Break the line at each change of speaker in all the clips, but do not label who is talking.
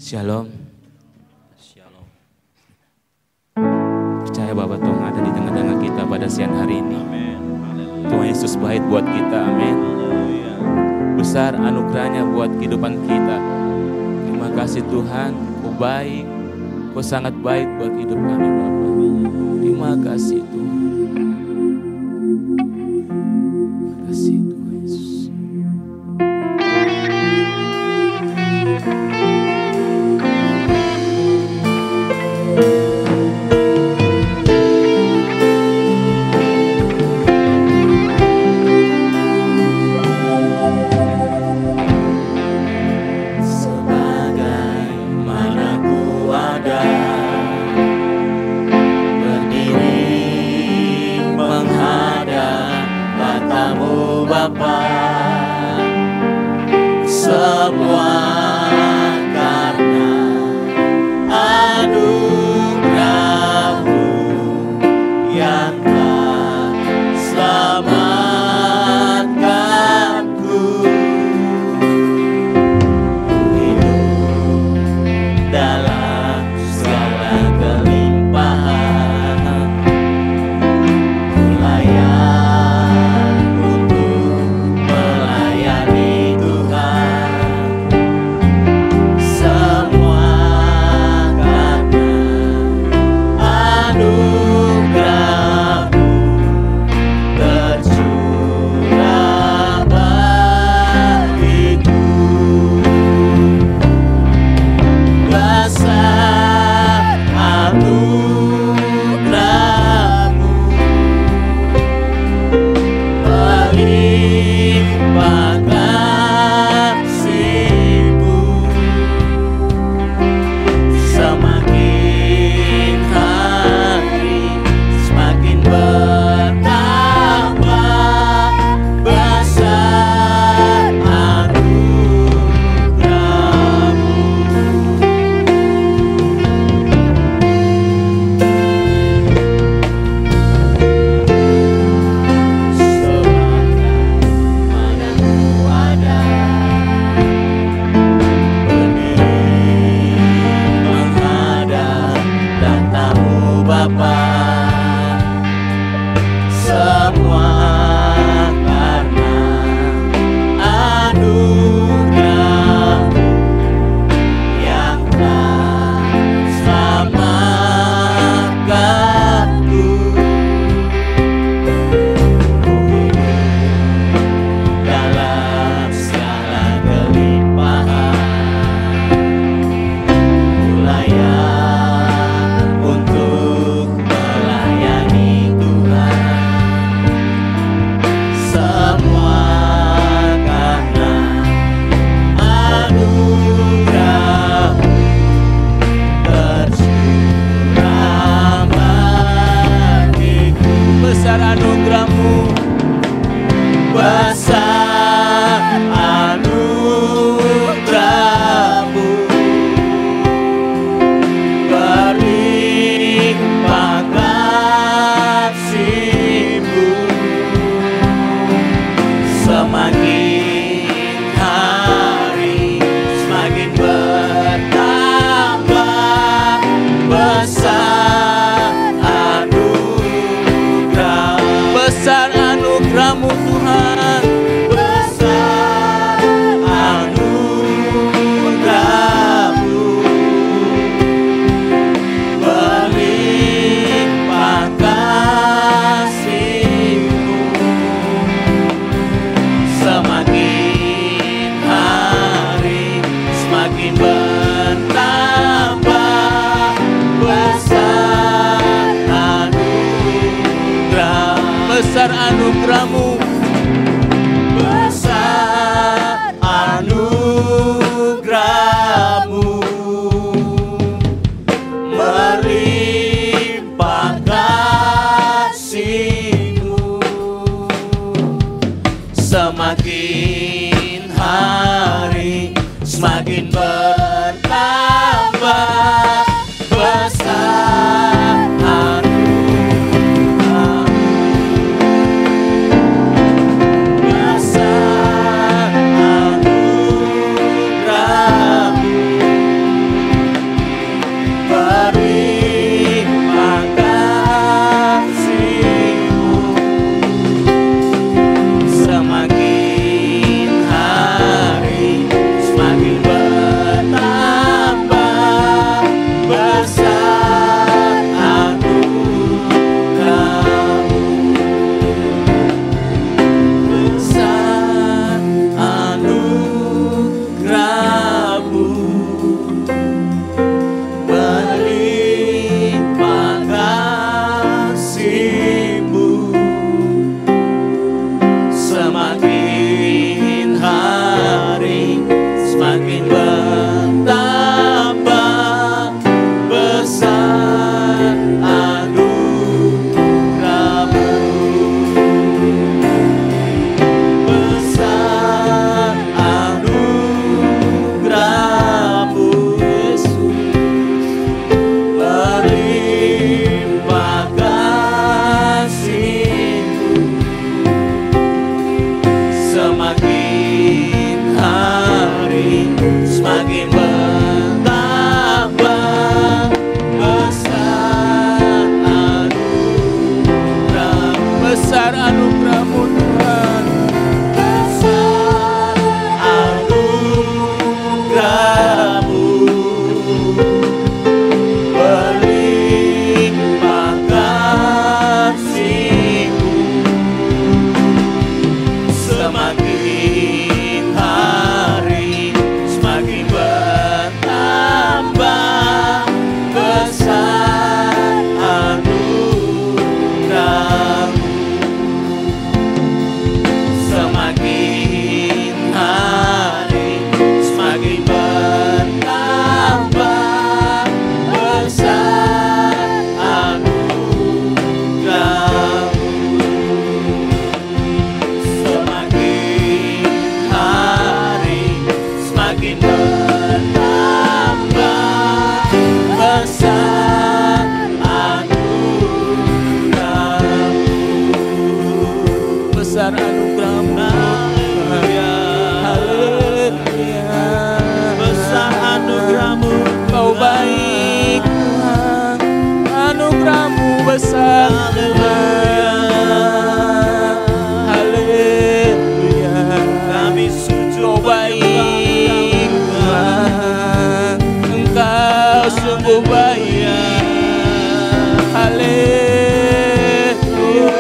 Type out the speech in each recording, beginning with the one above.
Shalom.
Shalom.
Percaya bahwa Tuhan ada di tengah-tengah kita pada siang hari ini.
Amin. Haleluya.
Tuhan Yesus baik buat kita, amin.
Haleluya.
Besar anugerahnya buat kehidupan kita. Terima kasih Tuhan, Kau baik, Kau sangat baik buat hidup kami Bapa. Terima kasih Tuhan. Terima kasih Tuhan Yesus.
semakin bertambah besar anugerah-Mu.
Besar anugerah-Mu Tuhan.
Besar anugerah-Mu, berlimpah kasih-Mu, semakin hari semakin bertambah besar anugerah-Mu, semakin hari semakin bertambah besar anugerah-Mu, semakin hari semakin bertambah besar anugerah-Mu.
Besar anugerah-Mu. Haleluya.
Besar anugerah-Mu,
Kau baik Tuhan. Anugerah-Mu besar Tuhan. Haleluya.
kami sujud
Kau baik Tuhan. Engkau sungguh baik. Haleluya.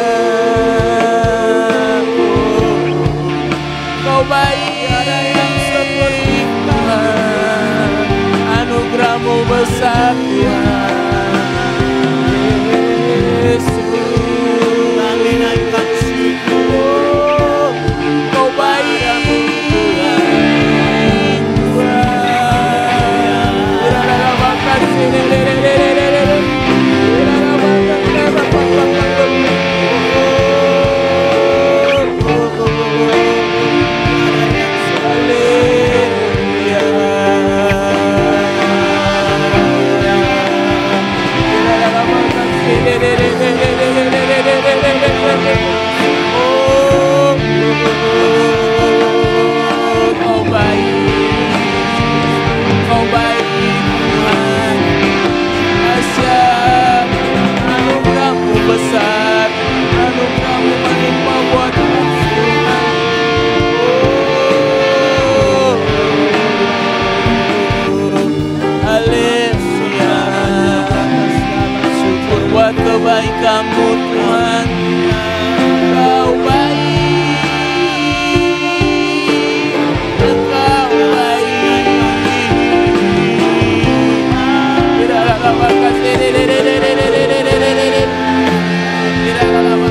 Kau baik, ada yang seperti Tuhan. Anugerah-Mu besar Tuhan. Yesus,
kami naikkan syukur.
Kau baik Tuhan. Biarlah makan sini. Kau baik Tuhan. Asyik anugerah-Mu besar, anugerah-Mu melimpah buat kami Tuhan. Haleluya. Syukur buat kebaikan-Mu Tuhan. Kau baik, Engkau baik. Tidak lama kasih. Tidak lama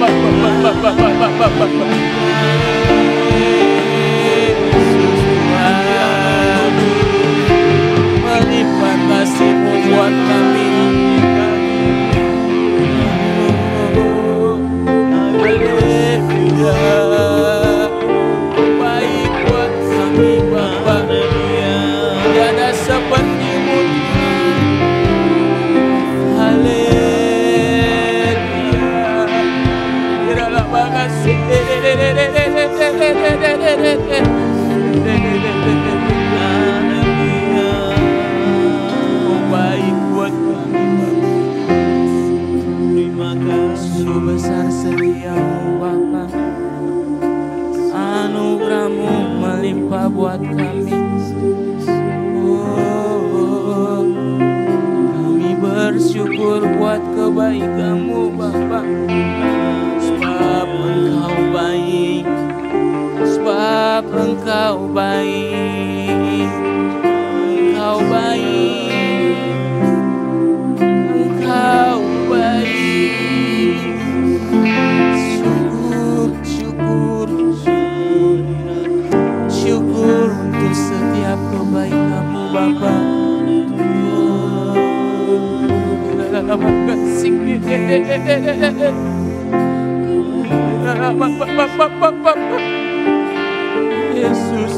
Yesus Tuhan. Melimpah kasih-Mu buat kami. Haleluya. Baik buat kami Bapa. Tiada seperti-Mu Tuhan. Haleluya. Biarlah makasih. Kau baik buat kami Bapa.
Terima kasih.
Sungguh besar setia-Mu Bapa. Anugerah-Mu melimpah buat kami. Kami bersyukur buat kebaikan-Mu Bapa. Sebab Engkau baik. Sebab Engkau baik. Engkau baik. Engkau baik. Syukur untuk setiap kebaikan-Mu Bapa. Terima kasih. Yesus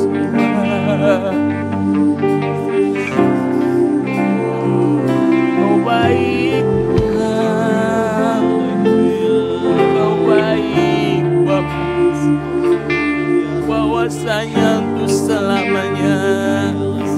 Kau baik Tuhan. Kau baik Bapa. Bahwasanya untuk selamanya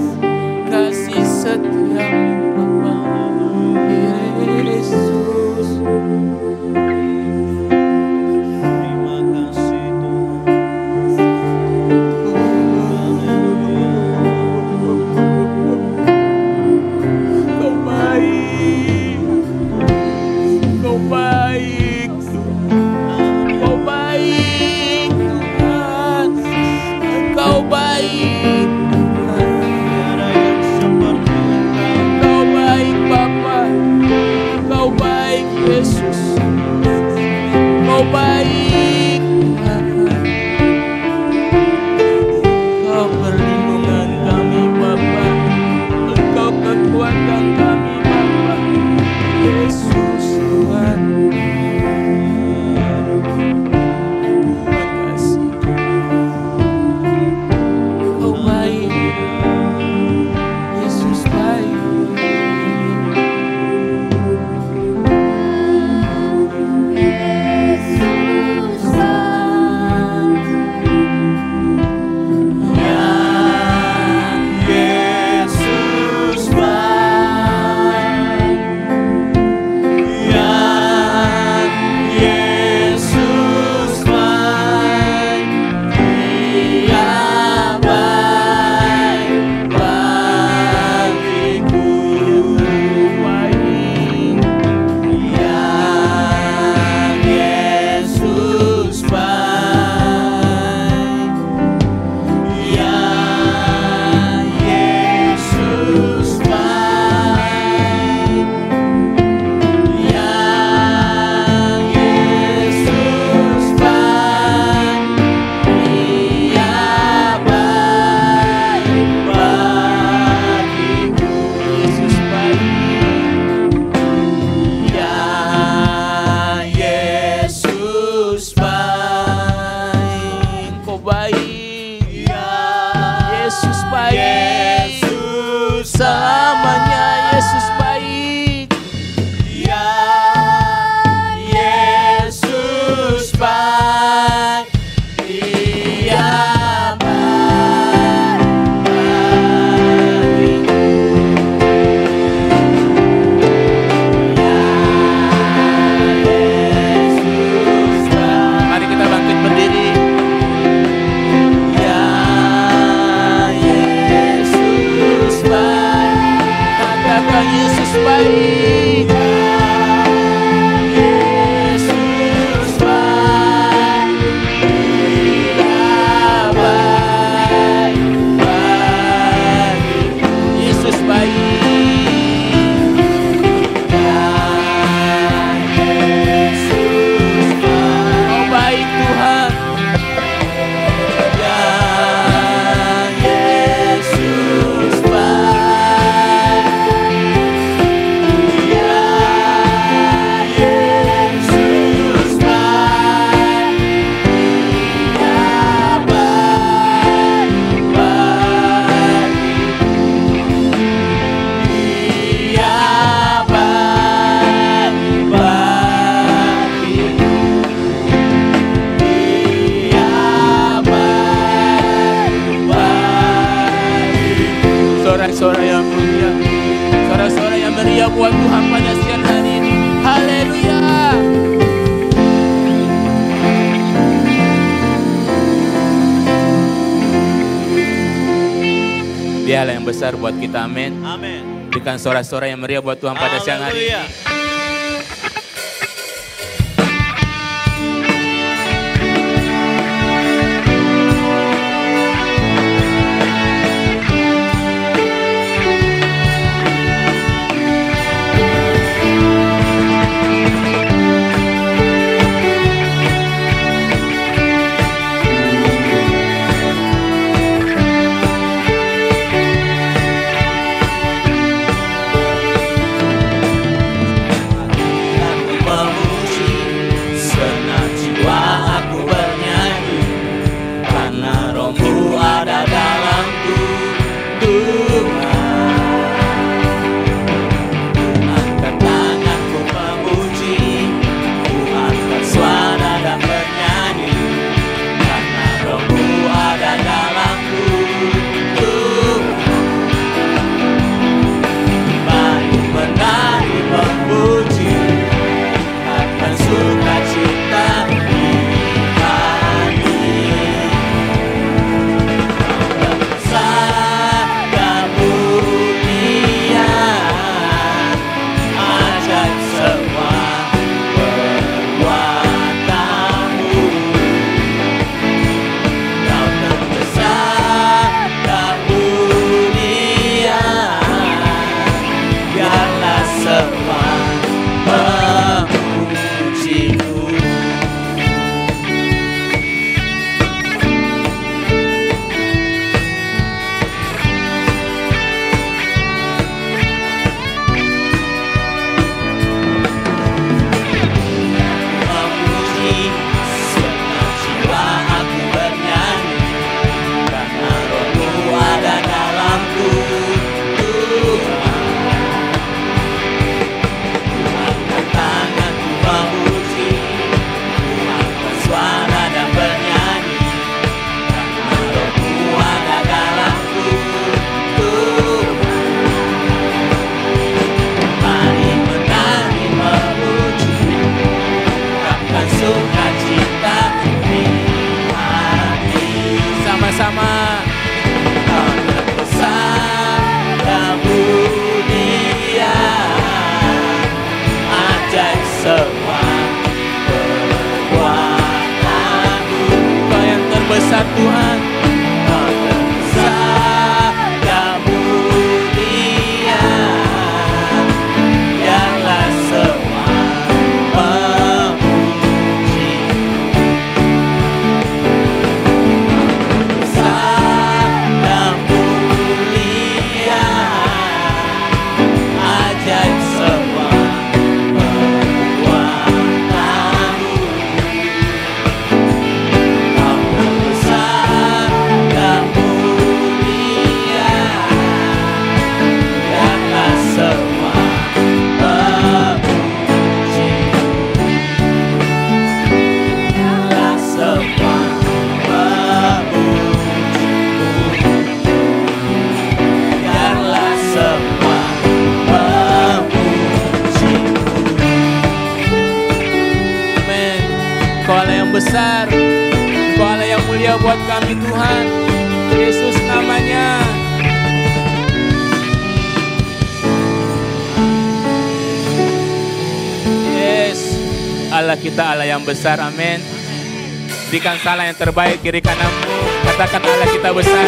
baik.
Yesus
Selamanya Yesus baik.
Ya, Yesus baik. Dia baik. Yesus baik.
Mari kita bangkit berdiri.
Ya, Yesus baik.
Katakan Yesus baik.
Yesus baik. Dia baik.
Yesus baik.
Yesus baik.
Oh baik Tuhan.
Ya, Yesus baik. Ya, Yesus baik. Dia baik. Dia baik.
Sorak-sorak yang mulia, sorak-sorak yang meriah buat Tuhan pada siang hari ini. Haleluya. Dialah yang besar buat kita, amin.
Amin.
Berikan sorak-sorak yang meriah buat Tuhan pada siang hari ini.
Haleluya.
besar, Engkau Allah yang mulia buat kami Tuhan. Yesus namanya. Yes, Allah kita Allah yang besar, amin. Berikan salah yang terbaik kiri kananmu, katakan Allah kita besar.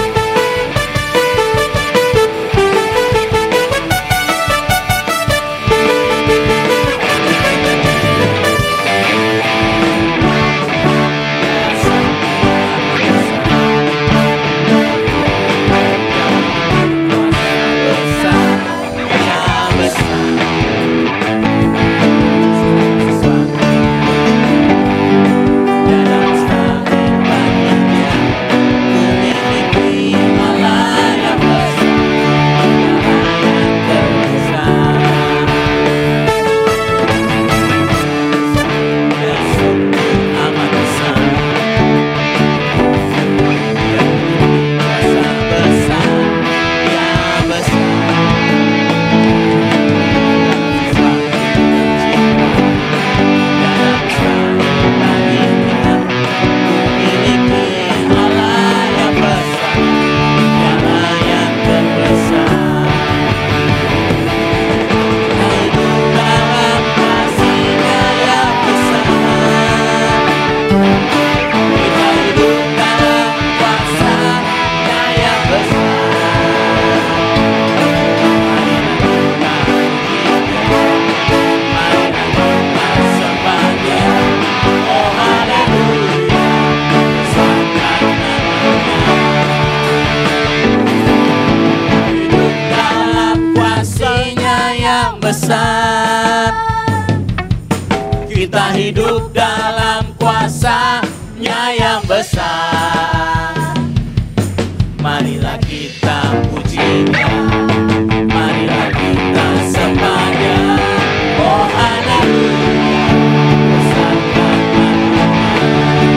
Kita hidup dalam kuasa-Nya yang besar. Marilah kita puji-Nya, marilah kita sembah-Nya. Oh haleluya, besarkan nama-Nya.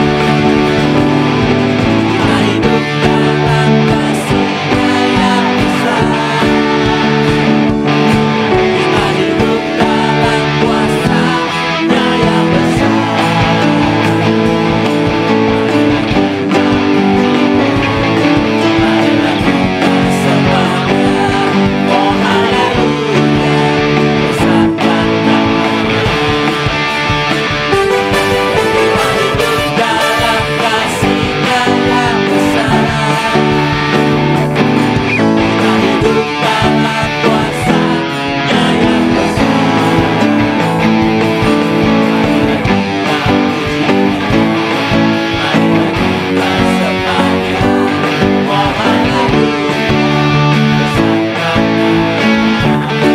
Kita hidup dalam kasih-Nya yang besar. Kita hidup dalam kuasa-Nya yang besar. Marilah kita sembah-Nya. Oh haleluya, besarkan nama-Nya. Kita hidup dalam kasih-Nya yang besar. Kita hidup dalam kuasa-Nya yang besar. Marilah kita puji-Nya, marilah kita sembah-Nya. Oh haleluya, besarkan nama-Nya.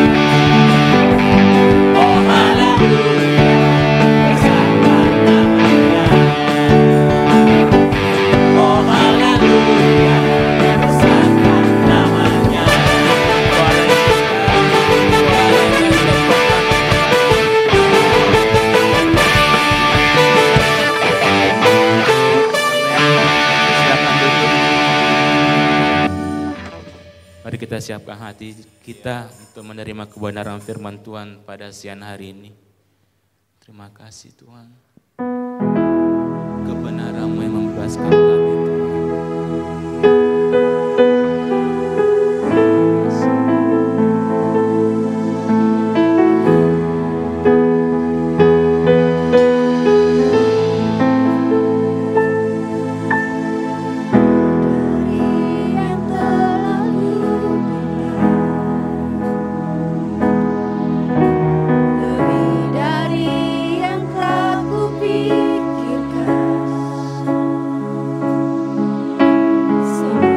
Oh haleluya, besarkan nama-Nya. Oh haleluya, besarkan nama-Nya.
Silakan duduk. Mari kita siapkan hati kita untuk menerima kebenaran firman Tuhan pada siang hari ini. Terima kasih Tuhan. Kebenaran-Mu yang membebaskan kami Tuhan.
Yang terlalu lebih dari yang telah kupikirkan.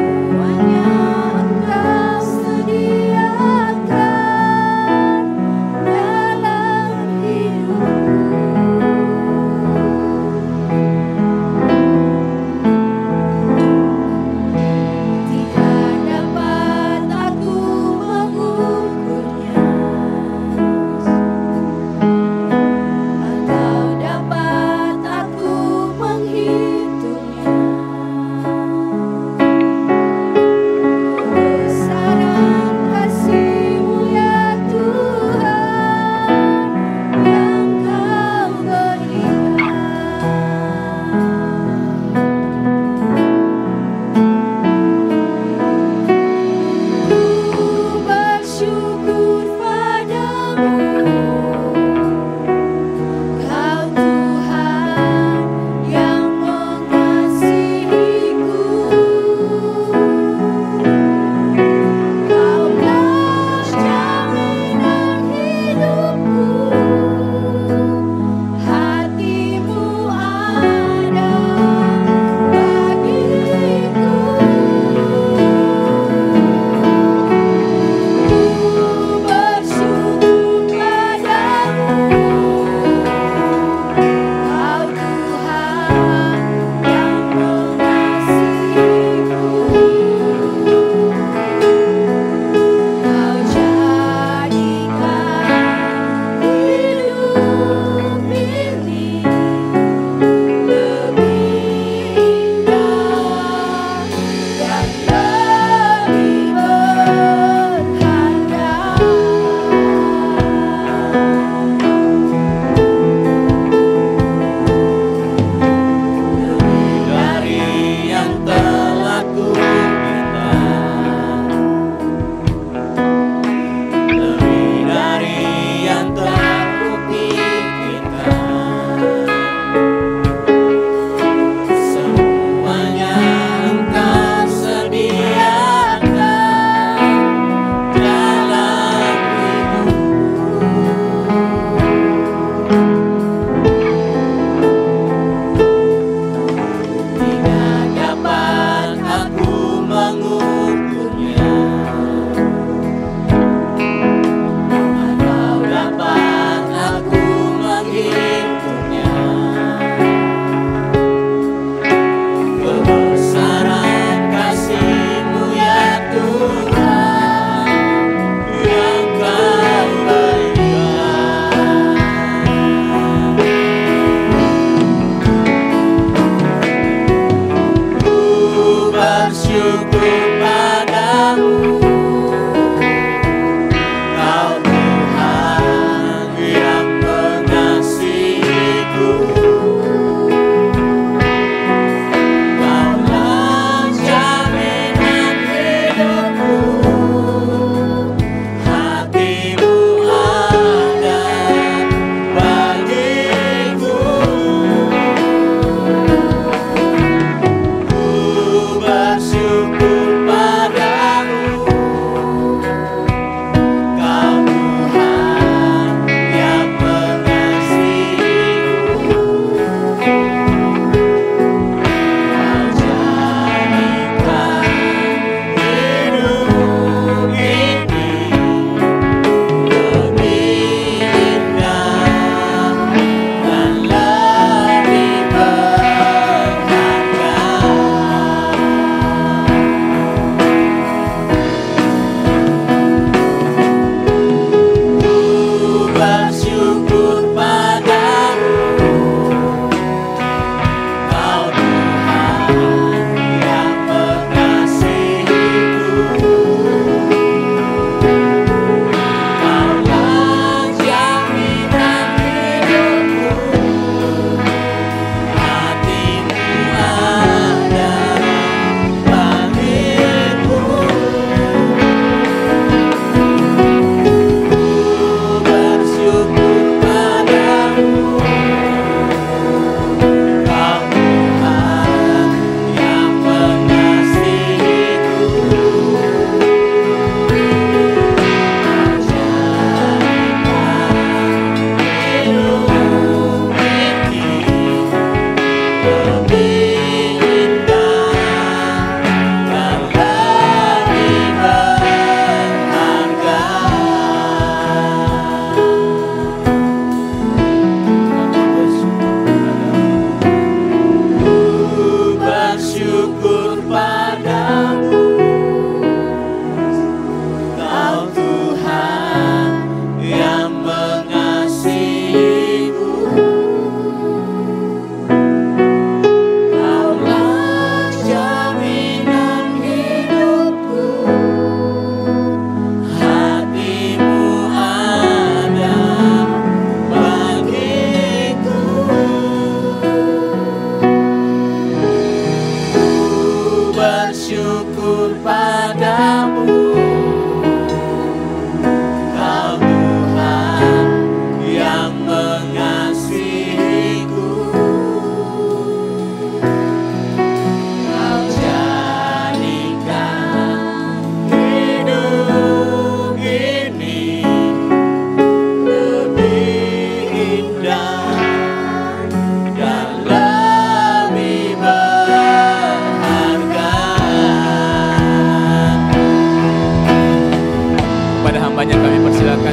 hambanya kami persilakan.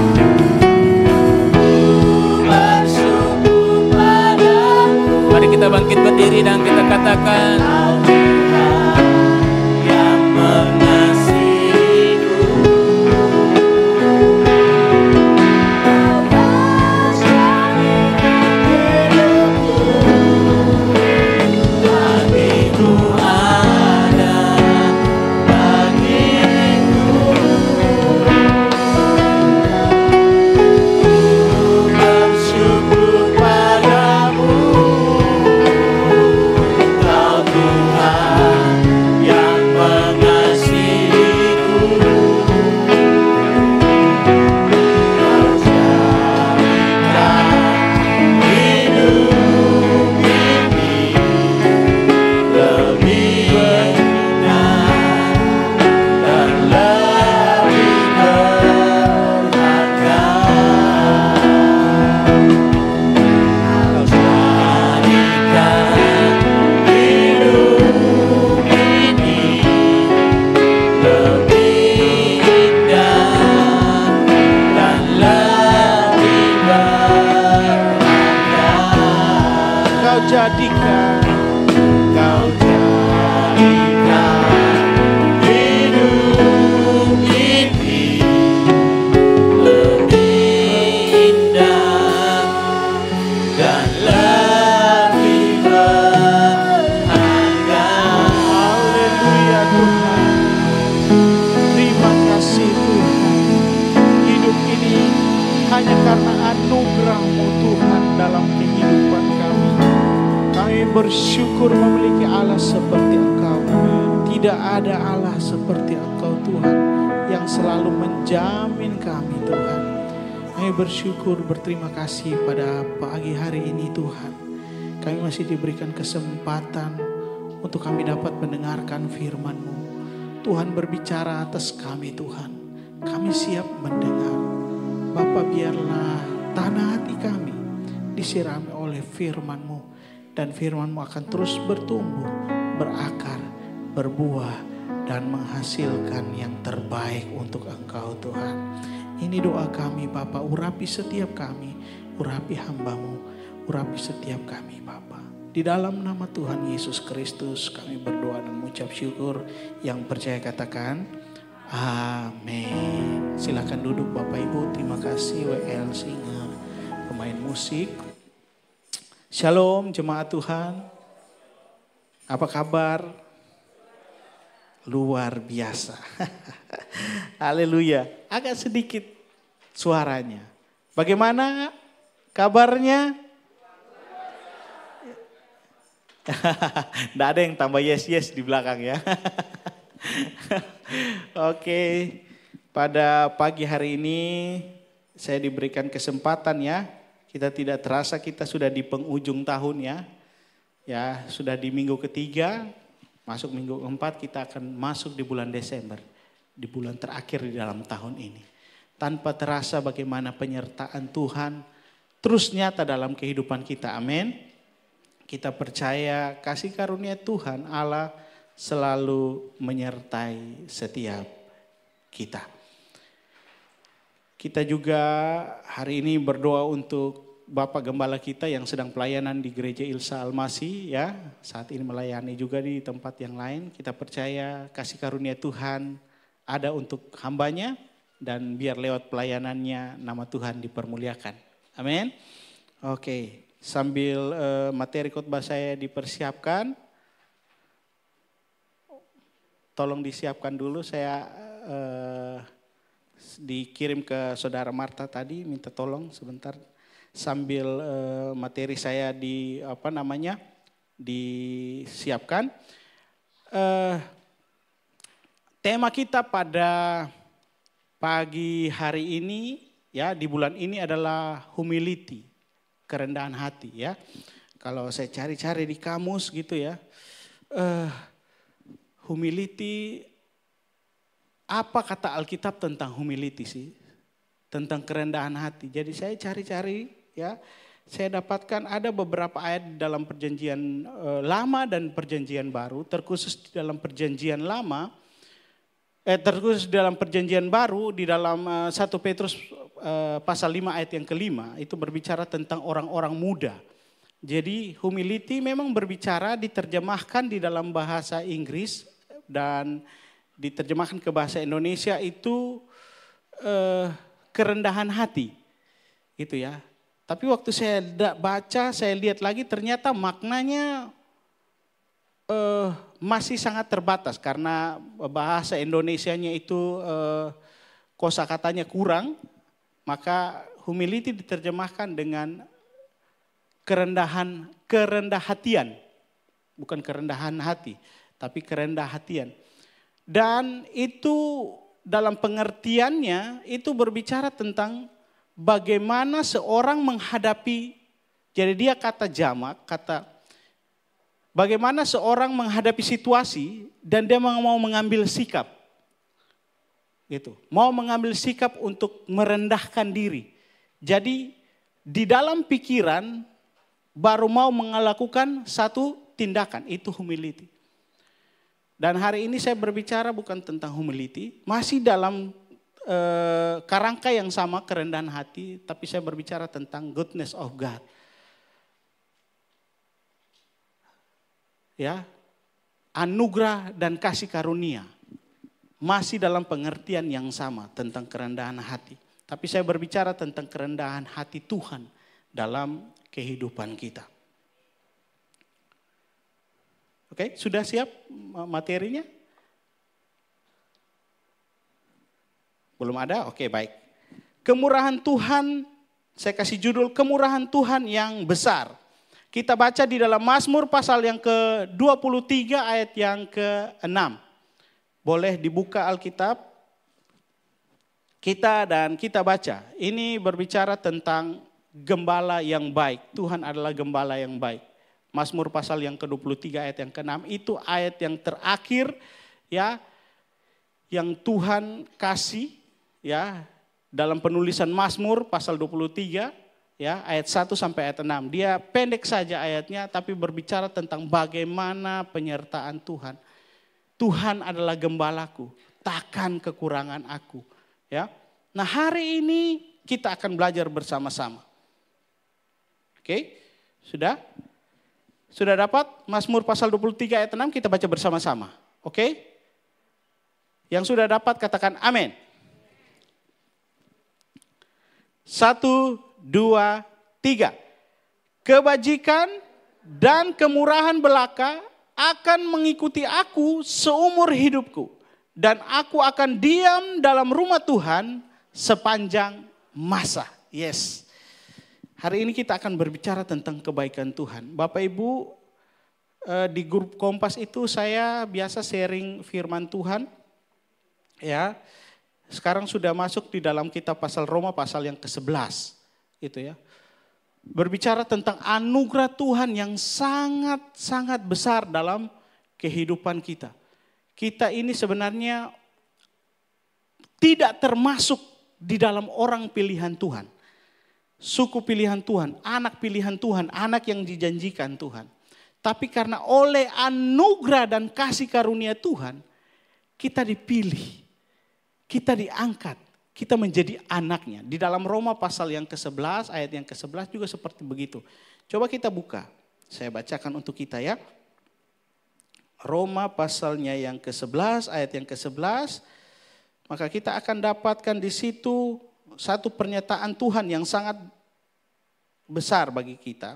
Mari kita bangkit berdiri dan kita katakan,
yang mengasihiku. Bagiku ada, bagiku bersyukur padamu. Kau Tuhan yang mengasihiku. Kau jadikan hidup ini lebih indah dan lebih berharga. Kau jadikan hidup ini lebih indah dan lebih berharga.
Kau jadikan
Kau jadikan hidup ini lebih indah dan lebih berharga.
Haleluya Tuhan. Terima kasih Tuhan. Hidup ini hanya karena anugerah-Mu Tuhan dalam kehidupan kami. Kami bersyukur memiliki Allah seperti Engkau. Tidak ada Allah seperti Engkau Tuhan yang selalu menjamin kami Tuhan. Kami bersyukur berterima kasih pada pagi hari ini Tuhan. Kami masih diberikan kesempatan untuk kami dapat mendengarkan firman-Mu. Tuhan berbicara atas kami Tuhan. Kami siap mendengar. Bapa, biarlah tanah hati kami disirami oleh firman-Mu. Dan firman-Mu akan terus bertumbuh, berakar, berbuah, dan menghasilkan yang terbaik untuk Engkau Tuhan. Ini doa kami Bapa, urapi setiap kami, urapi hamba-Mu, urapi setiap kami Bapa. Di dalam nama Tuhan Yesus Kristus kami berdoa dan mengucap syukur. Yang percaya katakan amin. Silakan duduk Bapak Ibu. Terima kasih WL Singa, pemain musik. Shalom jemaat Tuhan. Apa kabar? Luar biasa. Haleluya. Agak sedikit suaranya. Bagaimana kabarnya? Nggak ada yang tambah yes di belakang ya. Oke, pada pagi hari ini saya diberikan kesempatan ya. Kita tidak terasa kita sudah di penghujung tahun ya. Ya, sudah di minggu ketiga, masuk minggu keempat, kita akan masuk di bulan Desember. Di bulan terakhir di dalam tahun ini. Tanpa terasa bagaimana penyertaan Tuhan terus nyata dalam kehidupan kita. Amin. Kita percaya kasih karunia Tuhan Allah selalu menyertai setiap kita. Kita juga hari ini berdoa untuk Bapak Gembala kita yang sedang pelayanan di Gereja Ilsa Almasi ya. Saat ini melayani juga di tempat yang lain. Kita percaya kasih karunia Tuhan ada untuk hambanya. Dan biar lewat pelayanannya nama Tuhan dipermuliakan. Amin. Oke, sambil materi khotbah saya dipersiapkan. Tolong disiapkan dulu, saya dikirim ke Saudara Marta tadi, minta tolong sebentar sambil materi saya disiapkan. Tema kita pada pagi hari ini ya, di bulan ini adalah humility, kerendahan hati ya. Kalau saya cari-cari di kamus gitu ya, humility, apa kata Alkitab tentang humility sih? Tentang kerendahan hati. Jadi saya cari-cari ya, saya dapatkan ada beberapa ayat dalam perjanjian lama dan perjanjian baru. Terkhusus di dalam perjanjian lama, tertulis dalam perjanjian baru di dalam 1 Petrus pasal 5 ayat yang kelima itu berbicara tentang orang-orang muda. Jadi humility memang berbicara diterjemahkan di dalam bahasa Inggris dan diterjemahkan ke bahasa Indonesia itu kerendahan hati. Gitu ya. Tapi waktu saya baca, saya lihat lagi ternyata maknanya masih sangat terbatas karena bahasa Indonesianya itu kosakatanya kurang, maka humility diterjemahkan dengan kerendah hatian, bukan kerendahan hati, tapi kerendah hatian. Dan itu dalam pengertiannya itu berbicara tentang bagaimana seorang menghadapi, jadi dia kata jamak, bagaimana seorang menghadapi situasi dan dia mau mengambil sikap. Gitu. Mau mengambil sikap untuk merendahkan diri. Jadi di dalam pikiran baru mau melakukan satu tindakan, itu humility. Dan hari ini saya berbicara bukan tentang humility, masih dalam kerangka yang sama, kerendahan hati, tapi saya berbicara tentang goodness of God. Ya, anugerah dan kasih karunia masih dalam pengertian yang sama tentang kerendahan hati. Tapi saya berbicara tentang kerendahan hati Tuhan dalam kehidupan kita. Oke, sudah siap materinya? Belum ada? Oke, baik. Kemurahan Tuhan, saya kasih judul kemurahan Tuhan yang besar. Kita baca di dalam Mazmur pasal yang ke-23 ayat yang ke-6. Boleh dibuka Alkitab. Kita baca. Ini berbicara tentang gembala yang baik. Tuhan adalah gembala yang baik. Mazmur pasal yang ke-23 ayat yang ke-6 itu ayat yang terakhir ya yang Tuhan kasih ya dalam penulisan Mazmur pasal 23 ya ayat 1 sampai ayat 6. Dia pendek saja ayatnya tapi berbicara tentang bagaimana penyertaan Tuhan. Tuhan adalah gembalaku, takkan kekurangan aku. Ya. Nah, hari ini kita akan belajar bersama-sama. Oke? Sudah? Sudah dapat Mazmur pasal 23 ayat 6 kita baca bersama-sama. Oke? Yang sudah dapat katakan amin. 1, 2, 3. Kebajikan dan kemurahan belaka akan mengikuti aku seumur hidupku. Dan aku akan diam dalam rumah Tuhan sepanjang masa. Yes. Hari ini kita akan berbicara tentang kebaikan Tuhan. Bapak Ibu di grup Kompas itu saya biasa sharing firman Tuhan. Ya. Sekarang sudah masuk di dalam kitab pasal Roma pasal yang ke-11. Itu ya. Berbicara tentang anugerah Tuhan yang sangat-sangat besar dalam kehidupan kita. Kita ini sebenarnya tidak termasuk di dalam orang pilihan Tuhan. Suku pilihan Tuhan, anak pilihan Tuhan, anak yang dijanjikan Tuhan. Tapi karena oleh anugerah dan kasih karunia Tuhan, kita dipilih, kita diangkat. Kita menjadi anaknya. Di dalam Roma pasal yang ke-11, ayat yang ke-11 juga seperti begitu. Coba kita buka. Saya bacakan untuk kita ya. Roma pasalnya yang ke-11, ayat yang ke-11. Maka kita akan dapatkan di situ satu pernyataan Tuhan yang sangat besar bagi kita.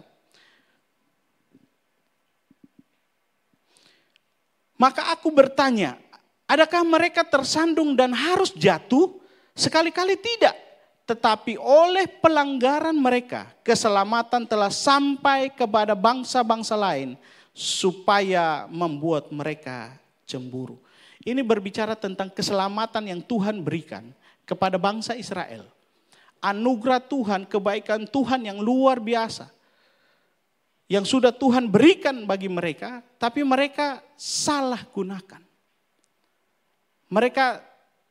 Maka aku bertanya, adakah mereka tersandung dan harus jatuh? Sekali-kali tidak, tetapi oleh pelanggaran mereka, keselamatan telah sampai kepada bangsa-bangsa lain, supaya membuat mereka cemburu. Ini berbicara tentang keselamatan yang Tuhan berikan kepada bangsa Israel. Anugerah Tuhan, kebaikan Tuhan yang luar biasa. Yang sudah Tuhan berikan bagi mereka, tapi mereka salah gunakan. Mereka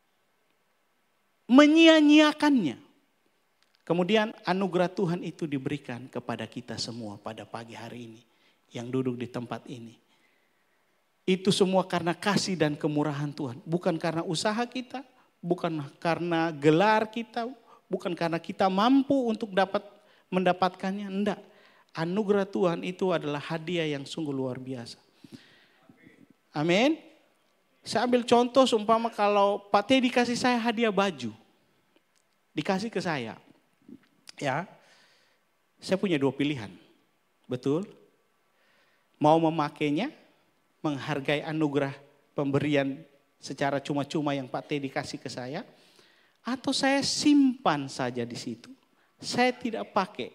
menyia-nyiakannya. Kemudian anugerah Tuhan itu diberikan kepada kita semua pada pagi hari ini. Yang duduk di tempat ini. Itu semua karena kasih dan kemurahan Tuhan. Bukan karena usaha kita, bukan karena gelar kita, bukan karena kita mampu untuk mendapatkannya. Enggak. Anugerah Tuhan itu adalah hadiah yang sungguh luar biasa. Amin. Saya ambil contoh seumpama kalau Pak T dikasih saya hadiah baju. Dikasih ke saya. Ya. Saya punya 2 pilihan. Betul? Mau memakainya, menghargai anugerah pemberian secara cuma-cuma yang Pak T dikasih ke saya, atau saya simpan saja di situ. Saya tidak pakai.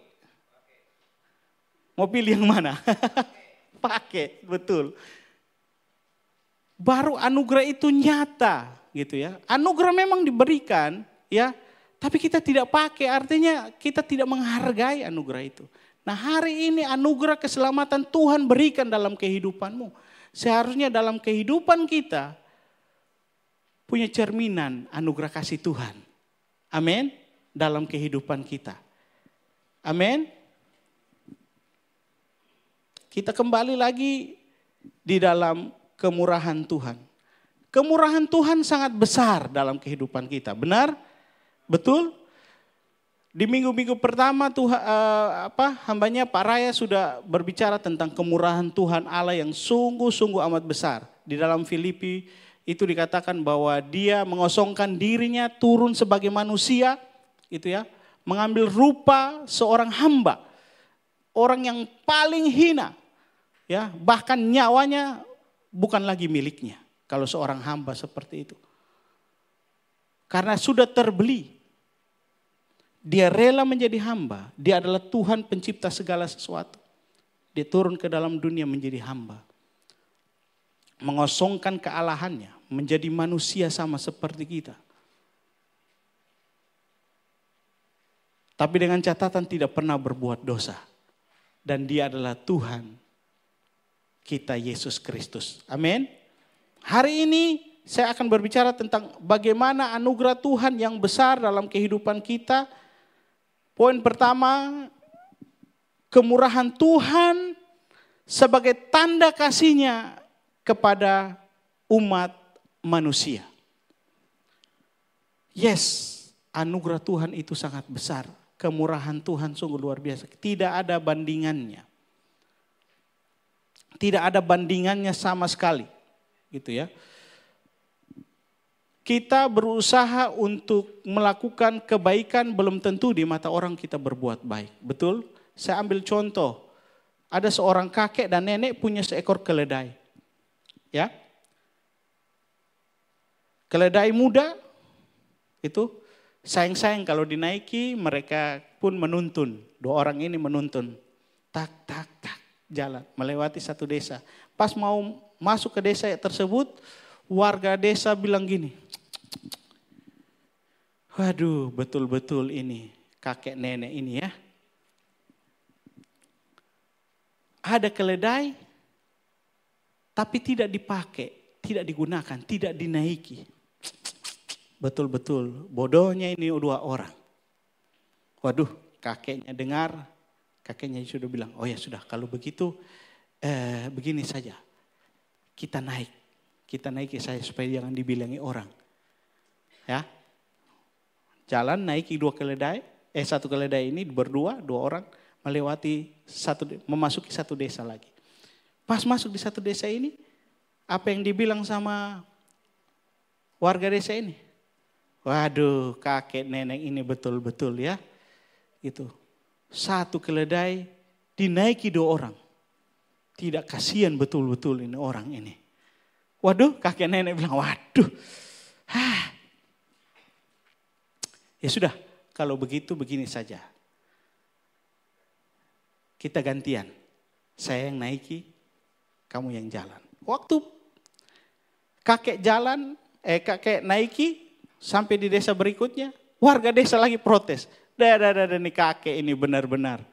Mau pilih yang mana? Pakai, betul. Baru anugerah itu nyata, gitu ya. Anugerah memang diberikan, ya, tapi kita tidak pakai, artinya kita tidak menghargai anugerah itu. Nah, hari ini anugerah keselamatan Tuhan berikan dalam kehidupanmu. Seharusnya dalam kehidupan kita punya cerminan anugerah kasih Tuhan. Amin. Dalam kehidupan kita. Amin. Kita kembali lagi di dalam kemurahan Tuhan. Kemurahan Tuhan sangat besar dalam kehidupan kita. Benar? Betul? Di minggu-minggu pertama hambanya Pak Raya sudah berbicara tentang kemurahan Tuhan Allah yang sungguh-sungguh amat besar. Di dalam Filipi itu dikatakan bahwa dia mengosongkan dirinya turun sebagai manusia, gitu ya, mengambil rupa seorang hamba, orang yang paling hina, ya, bahkan nyawanya bukan lagi miliknya kalau seorang hamba seperti itu. Karena sudah terbeli. Dia rela menjadi hamba. Dia adalah Tuhan pencipta segala sesuatu. Dia turun ke dalam dunia menjadi hamba. Mengosongkan kealahannya. Menjadi manusia sama seperti kita. Tapi dengan catatan tidak pernah berbuat dosa. Dan dia adalah Tuhan kita Yesus Kristus. Amin. Hari ini saya akan berbicara tentang bagaimana anugerah Tuhan yang besar dalam kehidupan kita. Poin pertama, kemurahan Tuhan sebagai tanda kasih-Nya kepada umat manusia. Yes, anugerah Tuhan itu sangat besar. Kemurahan Tuhan sungguh luar biasa. Tidak ada bandingannya. Tidak ada bandingannya sama sekali. Gitu ya. Kita berusaha untuk melakukan kebaikan belum tentu di mata orang kita berbuat baik. Betul? Saya ambil contoh. Ada seorang kakek dan nenek punya seekor keledai. Ya. Keledai muda itu sayang-sayang kalau dinaiki mereka pun menuntun. 2 orang ini menuntun. Tak, tak, tak. Jalan melewati satu desa. Pas mau masuk ke desa tersebut, warga desa bilang gini, waduh betul-betul ini kakek nenek ini ya. Ada keledai tapi tidak dipakai, tidak digunakan, tidak dinaiki. Betul-betul bodohnya ini 2 orang. Waduh, kakeknya dengar, kakeknya sudah bilang, oh ya sudah kalau begitu begini saja. Kita naiki saya supaya jangan dibilangi orang. Ya. Jalan naiki 2 keledai, satu keledai ini berdua, 2 orang melewati memasuki satu desa lagi. Pas masuk di satu desa ini, apa yang dibilang sama warga desa ini? Waduh, kakek nenek ini betul-betul ya. Itu. Satu keledai dinaiki 2 orang. Tidak kasihan betul-betul ini orang ini. Waduh, kakek nenek bilang, waduh. Ya sudah, kalau begitu begini saja. Kita gantian. Saya yang naiki, kamu yang jalan. Waktu kakek kakek naiki sampai di desa berikutnya, warga desa lagi protes. Nih kakek ini benar-benar.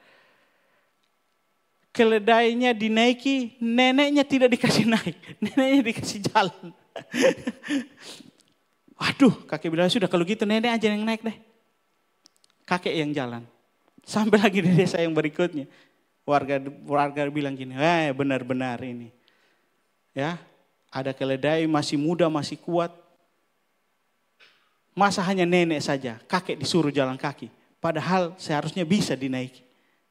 Keledainya dinaiki, neneknya tidak dikasih naik. Neneknya dikasih jalan. Waduh, kakek bilang sudah kalau gitu nenek aja yang naik deh. Kakek yang jalan. Sampai lagi di desa yang berikutnya. Warga bilang gini, benar-benar ini. Ya, Ada keledai masih muda, masih kuat. Masa hanya nenek saja, kakek disuruh jalan kaki. Padahal seharusnya bisa dinaiki.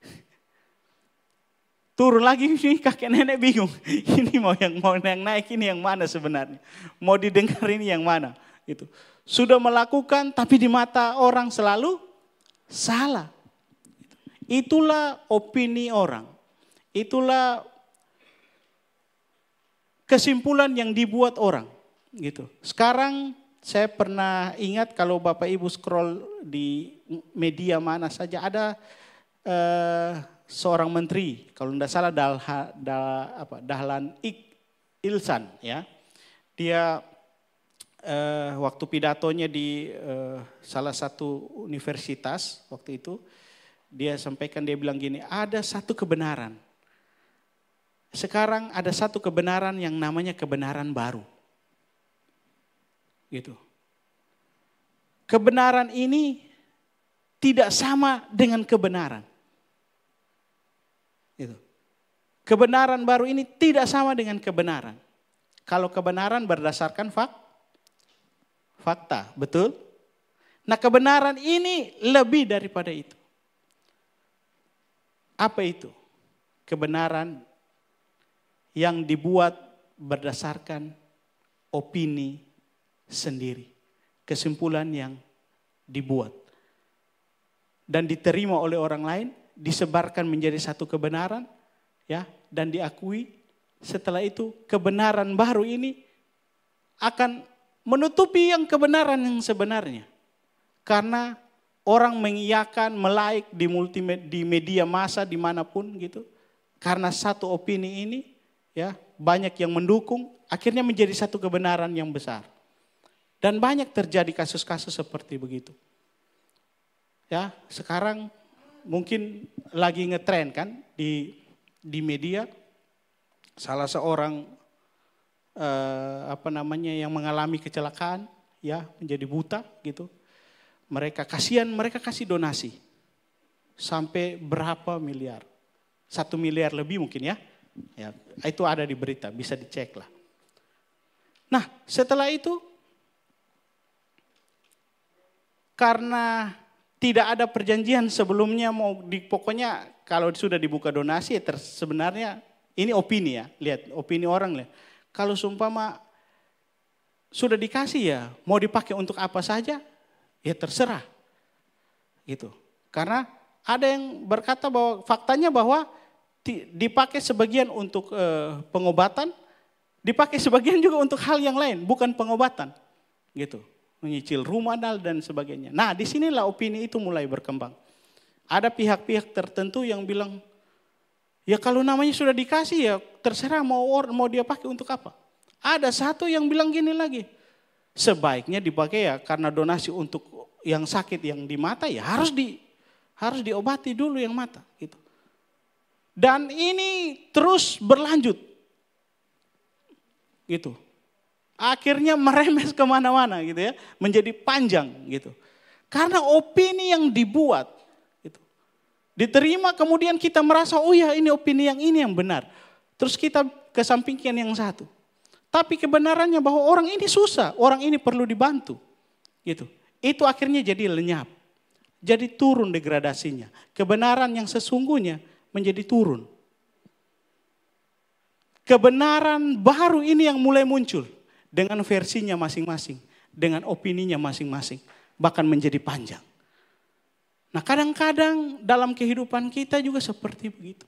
Turun lagi ini kakek nenek bingung. Ini mau yang naik ini yang mana sebenarnya? Mau didengar ini yang mana? Itu. Sudah melakukan tapi di mata orang selalu salah. Itulah opini orang. Itulah kesimpulan yang dibuat orang. Gitu. Sekarang saya pernah ingat kalau Bapak Ibu scroll di media mana saja ada seorang menteri, kalau tidak salah Dahlan Ilsan, ya. Dia waktu pidatonya di salah satu universitas waktu itu, dia sampaikan, dia bilang gini, ada satu kebenaran. Sekarang ada satu kebenaran yang namanya kebenaran baru. Gitu. Kebenaran ini tidak sama dengan kebenaran. Gitu. Kebenaran baru ini tidak sama dengan kebenaran. Kalau kebenaran berdasarkan fakta, betul? Nah, kebenaran ini lebih daripada itu. Apa itu? Kebenaran yang dibuat berdasarkan opini sendiri. Kesimpulan yang dibuat. Dan diterima oleh orang lain, disebarkan menjadi satu kebenaran, ya, dan diakui. Setelah itu kebenaran baru ini akan menutupi yang kebenaran yang sebenarnya. Karena orang mengiyakan, melike di media massa dimanapun gitu. Karena satu opini ini, ya, banyak yang mendukung, akhirnya menjadi satu kebenaran yang besar. Dan banyak terjadi kasus-kasus seperti begitu. Ya, sekarang mungkin lagi ngetren kan di media, salah seorang yang mengalami kecelakaan, ya, menjadi buta gitu. Mereka kasihan, mereka kasih donasi sampai berapa miliar, 1 miliar lebih mungkin ya. Ya, itu ada di berita, bisa dicek lah. Nah, setelah itu karena tidak ada perjanjian sebelumnya pokoknya kalau sudah dibuka donasi sebenarnya ini opini ya, lihat opini orang lihat. Kalau sumpama sudah dikasih ya mau dipakai untuk apa saja ya terserah. Gitu. Karena ada yang berkata bahwa faktanya bahwa dipakai sebagian untuk pengobatan, dipakai sebagian juga untuk hal yang lain, bukan pengobatan. Gitu. Menyicil rumah dan sebagainya. Nah, disinilah opini itu mulai berkembang. Ada pihak-pihak tertentu yang bilang, ya kalau namanya sudah dikasih ya terserah mau dia pakai untuk apa. Ada satu yang bilang gini lagi, sebaiknya dipakai ya karena donasi untuk yang sakit yang di mata ya harus diobati dulu yang mata. Gitu. Dan ini terus berlanjut. Gitu. Akhirnya meremes kemana-mana gitu ya, menjadi panjang gitu. Karena opini yang dibuat, gitu. Diterima kemudian kita merasa oh ya ini opini yang ini yang benar. Terus kita kesampingkan yang satu. Tapi kebenarannya bahwa orang ini susah, orang ini perlu dibantu. Gitu. Itu akhirnya jadi lenyap, jadi turun degradasinya. Kebenaran yang sesungguhnya menjadi turun. Kebenaran baru ini yang mulai muncul. Dengan versinya masing-masing, dengan opininya masing-masing, bahkan menjadi panjang. Nah, kadang-kadang dalam kehidupan kita juga seperti begitu.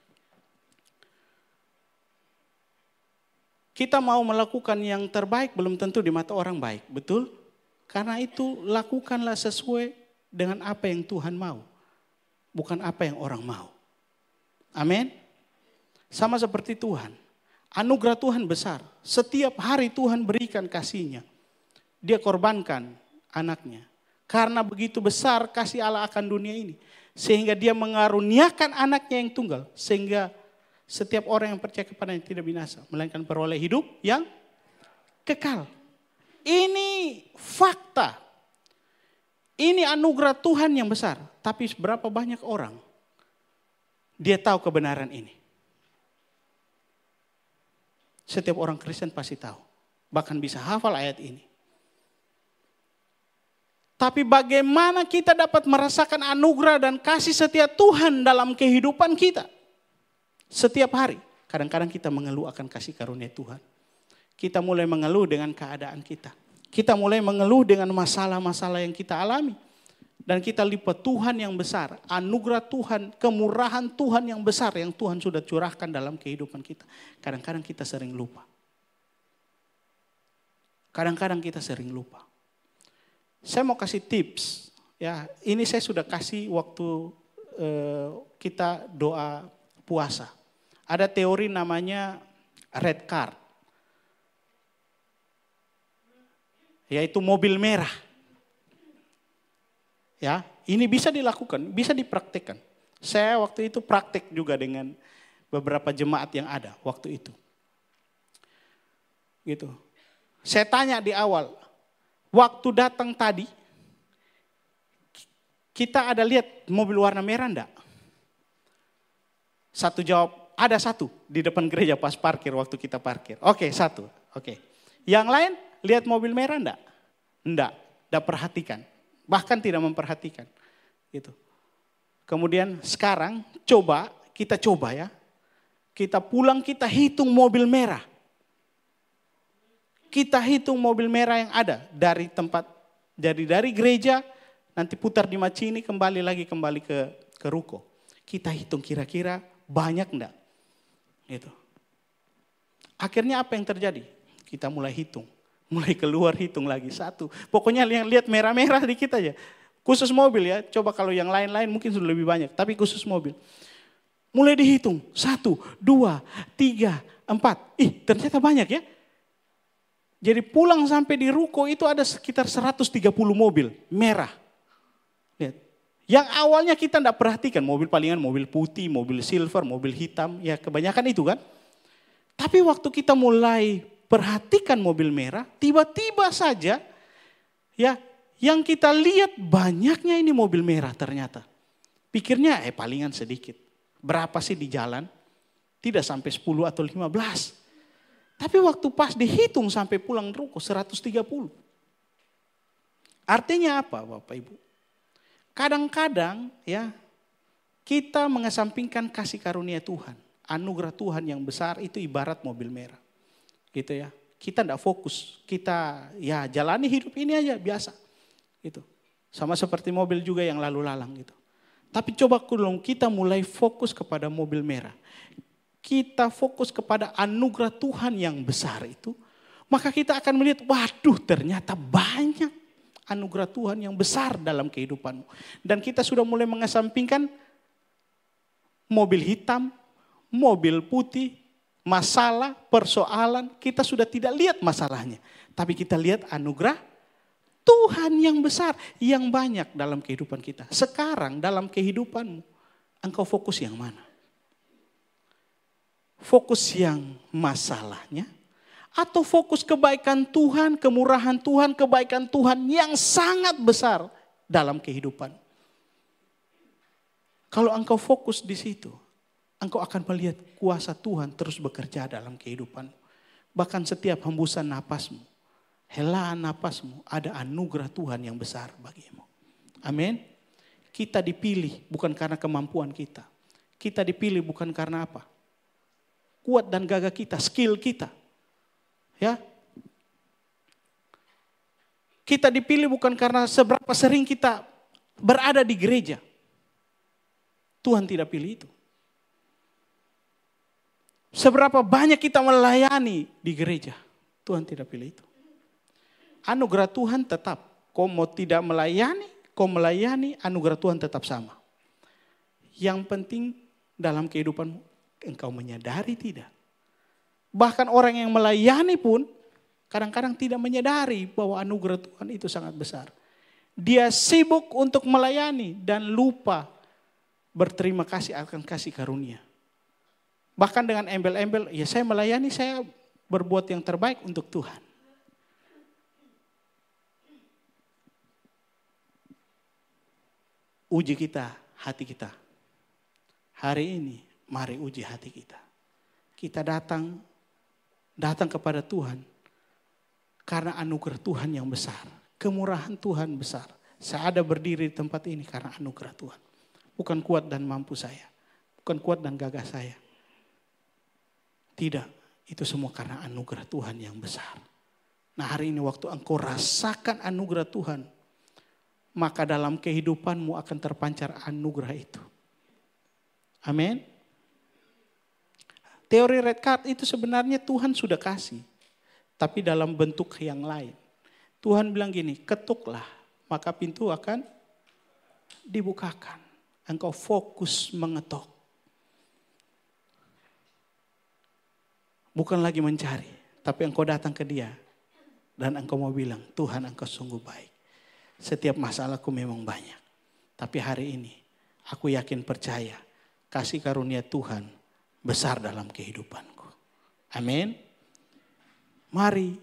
Kita mau melakukan yang terbaik belum tentu di mata orang baik, betul? Karena itu lakukanlah sesuai dengan apa yang Tuhan mau, bukan apa yang orang mau. Amin. Sama seperti Tuhan. Anugerah Tuhan besar. Setiap hari Tuhan berikan kasih-Nya. Dia korbankan anaknya. Karena begitu besar kasih Allah akan dunia ini. Sehingga dia mengaruniakan anaknya yang tunggal. Sehingga setiap orang yang percaya kepadanya tidak binasa. Melainkan peroleh hidup yang kekal. Ini fakta. Ini anugerah Tuhan yang besar. Tapi berapa banyak orang dia tahu kebenaran ini. Setiap orang Kristen pasti tahu. Bahkan bisa hafal ayat ini. Tapi bagaimana kita dapat merasakan anugerah dan kasih setia Tuhan dalam kehidupan kita? Setiap hari. Kadang-kadang kita mengeluh akan kasih karunia Tuhan. Kita mulai mengeluh dengan keadaan kita. Kita mulai mengeluh dengan masalah-masalah yang kita alami. Dan kita lipat Tuhan yang besar, anugerah Tuhan, kemurahan Tuhan yang besar yang Tuhan sudah curahkan dalam kehidupan kita. Kadang-kadang kita sering lupa. Kadang-kadang kita sering lupa. Saya mau kasih tips, ya. Ini saya sudah kasih waktu kita doa puasa. Ada teori namanya red card, yaitu mobil merah. Ya, ini bisa dilakukan, bisa dipraktekkan. Saya waktu itu praktek juga dengan beberapa jemaat yang ada waktu itu. Gitu. Saya tanya di awal, waktu datang tadi, kita ada lihat mobil warna merah enggak? Satu jawab, ada satu di depan gereja pas parkir waktu kita parkir. Oke, satu. Oke. Yang lain lihat mobil merah enggak? Enggak perhatikan. Bahkan tidak memperhatikan. Gitu. Kemudian sekarang kita coba ya. Kita pulang, kita hitung mobil merah. Kita hitung mobil merah yang ada dari tempat, jadi dari gereja, nanti putar di Macini, kembali ke ruko. Kita hitung kira-kira banyak enggak? Gitu. Akhirnya apa yang terjadi? Kita mulai hitung. Mulai keluar hitung lagi satu. Pokoknya yang lihat merah-merah dikit aja. Khusus mobil ya. Coba kalau yang lain-lain mungkin sudah lebih banyak. Tapi khusus mobil. Mulai dihitung. 1, 2, 3, 4. Ternyata banyak ya. Jadi pulang sampai di ruko itu ada sekitar 130 mobil merah. Lihat. Yang awalnya kita tidak perhatikan. Mobil palingan mobil putih, mobil silver, mobil hitam. Ya kebanyakan itu kan. Tapi waktu kita mulai perhatikan mobil merah, tiba-tiba saja ya yang kita lihat banyaknya ini mobil merah ternyata. Pikirnya palingan sedikit. Berapa sih di jalan? Tidak sampai 10 atau 15. Tapi waktu pas dihitung sampai pulang ruko 130. Artinya apa Bapak Ibu? Kadang-kadang ya kita mengesampingkan kasih karunia Tuhan. Anugerah Tuhan yang besar itu ibarat mobil merah. Gitu ya. Kita tidak fokus. Kita ya jalani hidup ini aja biasa. Gitu. Sama seperti mobil juga yang lalu lalang gitu. Tapi coba kita mulai fokus kepada mobil merah. Kita fokus kepada anugerah Tuhan yang besar itu. Maka kita akan melihat, waduh ternyata banyak anugerah Tuhan yang besar dalam kehidupanmu. Dan kita sudah mulai mengesampingkan mobil hitam, mobil putih, masalah, persoalan, kita sudah tidak lihat masalahnya. Tapi kita lihat anugerah Tuhan yang besar, yang banyak dalam kehidupan kita. Sekarang dalam kehidupanmu, engkau fokus yang mana? Fokus yang masalahnya? Atau fokus kebaikan Tuhan, kemurahan Tuhan, kebaikan Tuhan yang sangat besar dalam kehidupan? Kalau engkau fokus di situ, engkau akan melihat kuasa Tuhan terus bekerja dalam kehidupanmu. Bahkan setiap hembusan napasmu, helaan napasmu, ada anugerah Tuhan yang besar bagimu. Amin. Kita dipilih bukan karena kemampuan kita. Kita dipilih bukan karena apa? Kuat dan gagah kita, skill kita. Ya. Kita dipilih bukan karena seberapa sering kita berada di gereja. Tuhan tidak pilih itu. Seberapa banyak kita melayani di gereja. Tuhan tidak pilih itu. Anugerah Tuhan tetap. Kau mau tidak melayani, kau melayani, anugerah Tuhan tetap sama. Yang penting dalam kehidupanmu, engkau menyadari tidak. Bahkan orang yang melayani pun kadang-kadang tidak menyadari bahwa anugerah Tuhan itu sangat besar. Dia sibuk untuk melayani dan lupa berterima kasih akan kasih karunia. Bahkan dengan embel-embel, ya saya melayani, saya berbuat yang terbaik untuk Tuhan. Uji kita, hati kita. Hari ini, mari uji hati kita. Kita datang datang kepada Tuhan karena anugerah Tuhan yang besar. Kemurahan Tuhan besar. Saya ada berdiri di tempat ini karena anugerah Tuhan. Bukan kuat dan mampu saya. Bukan kuat dan gagah saya. Tidak, itu semua karena anugerah Tuhan yang besar. Nah, hari ini waktu engkau rasakan anugerah Tuhan, maka dalam kehidupanmu akan terpancar anugerah itu. Amin. Teori red card itu sebenarnya Tuhan sudah kasih, tapi dalam bentuk yang lain. Tuhan bilang gini, ketuklah, maka pintu akan dibukakan. Engkau fokus mengetuk. Bukan lagi mencari, tapi engkau datang ke Dia. Dan engkau mau bilang, Tuhan engkau sungguh baik. Setiap masalahku memang banyak. Tapi hari ini, aku yakin percaya, kasih karunia Tuhan besar dalam kehidupanku. Amin. Mari,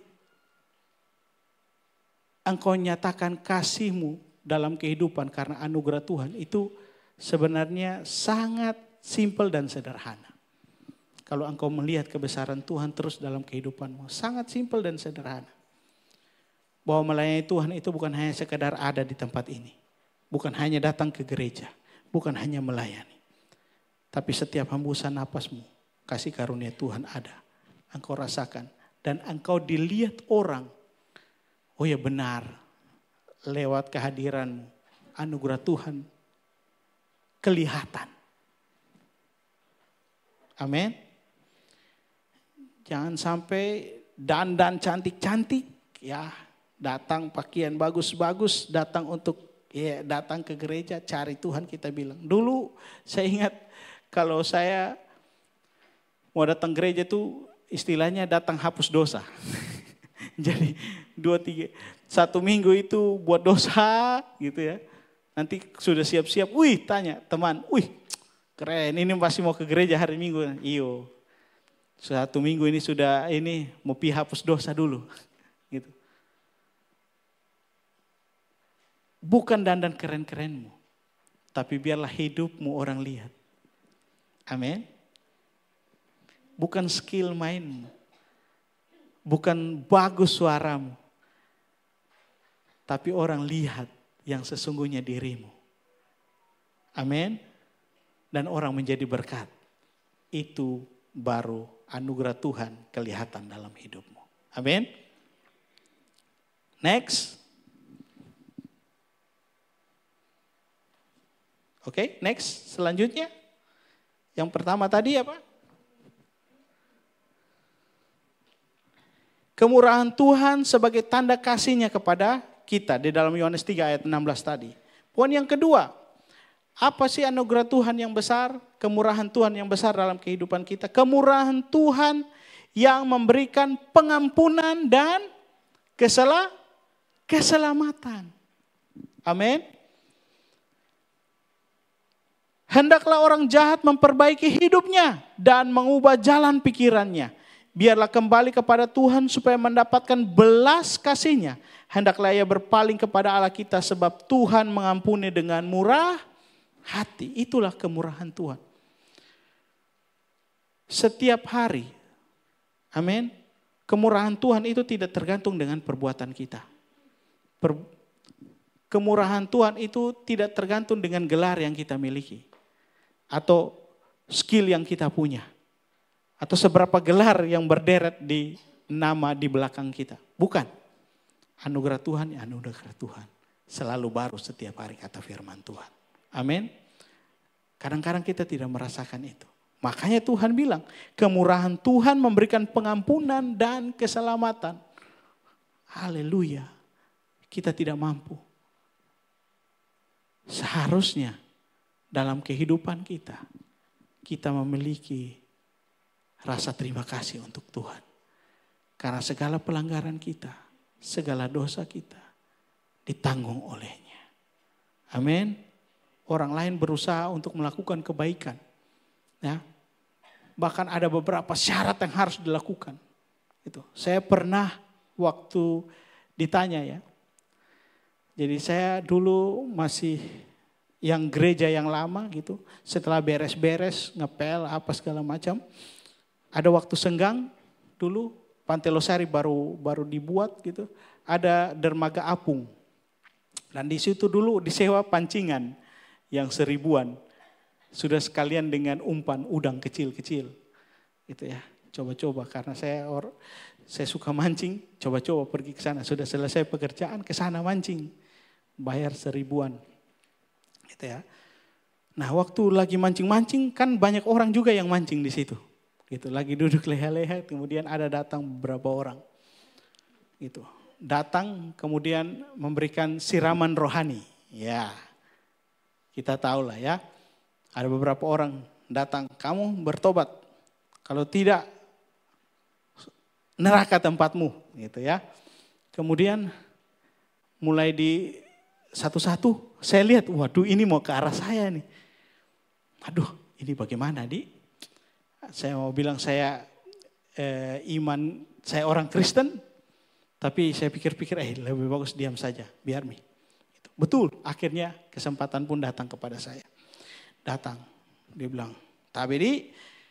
engkau nyatakan kasih-Mu dalam kehidupan karena anugerah Tuhan. Itu sebenarnya sangat simpel dan sederhana. Kalau engkau melihat kebesaran Tuhan terus dalam kehidupanmu. Sangat simpel dan sederhana. Bahwa melayani Tuhan itu bukan hanya sekedar ada di tempat ini. Bukan hanya datang ke gereja. Bukan hanya melayani. Tapi setiap hembusan napasmu, kasih karunia Tuhan ada. Engkau rasakan. Dan engkau dilihat orang. Oh ya benar. Lewat kehadiranmu. Anugerah Tuhan kelihatan. Amin. Jangan sampai dandan cantik-cantik, ya datang pakaian bagus-bagus, datang untuk datang ke gereja cari Tuhan kita bilang. Dulu saya ingat kalau saya mau datang gereja tuh istilahnya datang hapus dosa. Jadi 1 minggu itu buat dosa gitu ya. Nanti sudah siap-siap, tanya teman, keren ini masih mau ke gereja hari Minggu. Iyo. 1 minggu ini sudah mau hapus dosa dulu. Gitu. Bukan dandan keren-kerenmu. Tapi biarlah hidupmu orang lihat. Amin. Bukan skill mainmu. Bukan bagus suaramu. Tapi orang lihat yang sesungguhnya dirimu. Amin. Dan orang menjadi berkat. Itu baru anugerah Tuhan kelihatan dalam hidupmu. Amin. Next. Oke, next. Selanjutnya. Yang pertama tadi apa? Kemurahan Tuhan sebagai tanda kasih-Nya kepada kita. Di dalam Yohanes 3 ayat 16 tadi. Poin yang kedua. Apa sih anugerah Tuhan yang besar? Kemurahan Tuhan yang besar dalam kehidupan kita. Kemurahan Tuhan yang memberikan pengampunan dan keselamatan. Amin. Hendaklah orang jahat memperbaiki hidupnya dan mengubah jalan pikirannya. Biarlah kembali kepada Tuhan supaya mendapatkan belas kasih-Nya. Hendaklah ia berpaling kepada Allah kita sebab Tuhan mengampuni dengan murah hati. Itulah kemurahan Tuhan. Setiap hari. Amin. Kemurahan Tuhan itu tidak tergantung dengan perbuatan kita. Kemurahan Tuhan itu tidak tergantung dengan gelar yang kita miliki. Atau skill yang kita punya. Atau seberapa gelar yang berderet di nama di belakang kita. Bukan. Anugerah Tuhan, anugerah Tuhan. Selalu baru setiap hari kata firman Tuhan. Amin. Kadang-kadang kita tidak merasakan itu. Makanya Tuhan bilang, kemurahan Tuhan memberikan pengampunan dan keselamatan. Haleluya. Kita tidak mampu. Seharusnya dalam kehidupan kita, kita memiliki rasa terima kasih untuk Tuhan. Karena segala pelanggaran kita, segala dosa kita ditanggung olehnya. Amin. Orang lain berusaha untuk melakukan kebaikan. Ya. Bahkan ada beberapa syarat yang harus dilakukan. Itu. Saya pernah waktu ditanya ya. Jadi saya dulu masih yang gereja yang lama gitu. Setelah beres-beres, ngepel apa segala macam. Ada waktu senggang, dulu Pantai Losari baru dibuat gitu, ada dermaga apung. Dan di situ dulu disewa pancingan yang 1000-an. Sudah sekalian dengan umpan udang kecil-kecil. Gitu ya. Coba-coba karena saya suka mancing, coba-coba pergi ke sana. Sudah selesai pekerjaan ke sana mancing. Bayar 1000-an. Gitu ya. Nah, waktu lagi mancing-mancing kan banyak orang juga yang mancing di situ. Gitu, lagi duduk leha-leha, kemudian ada datang beberapa orang. Gitu. Datang kemudian memberikan siraman rohani. Ya. Kita tahu lah ya. Ada beberapa orang datang, kamu bertobat. Kalau tidak, neraka tempatmu, gitu ya. Kemudian mulai di satu-satu, saya lihat, waduh ini mau ke arah saya nih. Aduh, ini bagaimana, Di? Saya mau bilang saya iman, saya orang Kristen, tapi saya pikir-pikir, lebih bagus diam saja, biar mi. Betul, akhirnya kesempatan pun datang kepada saya. Datang, dia bilang, tapi Di,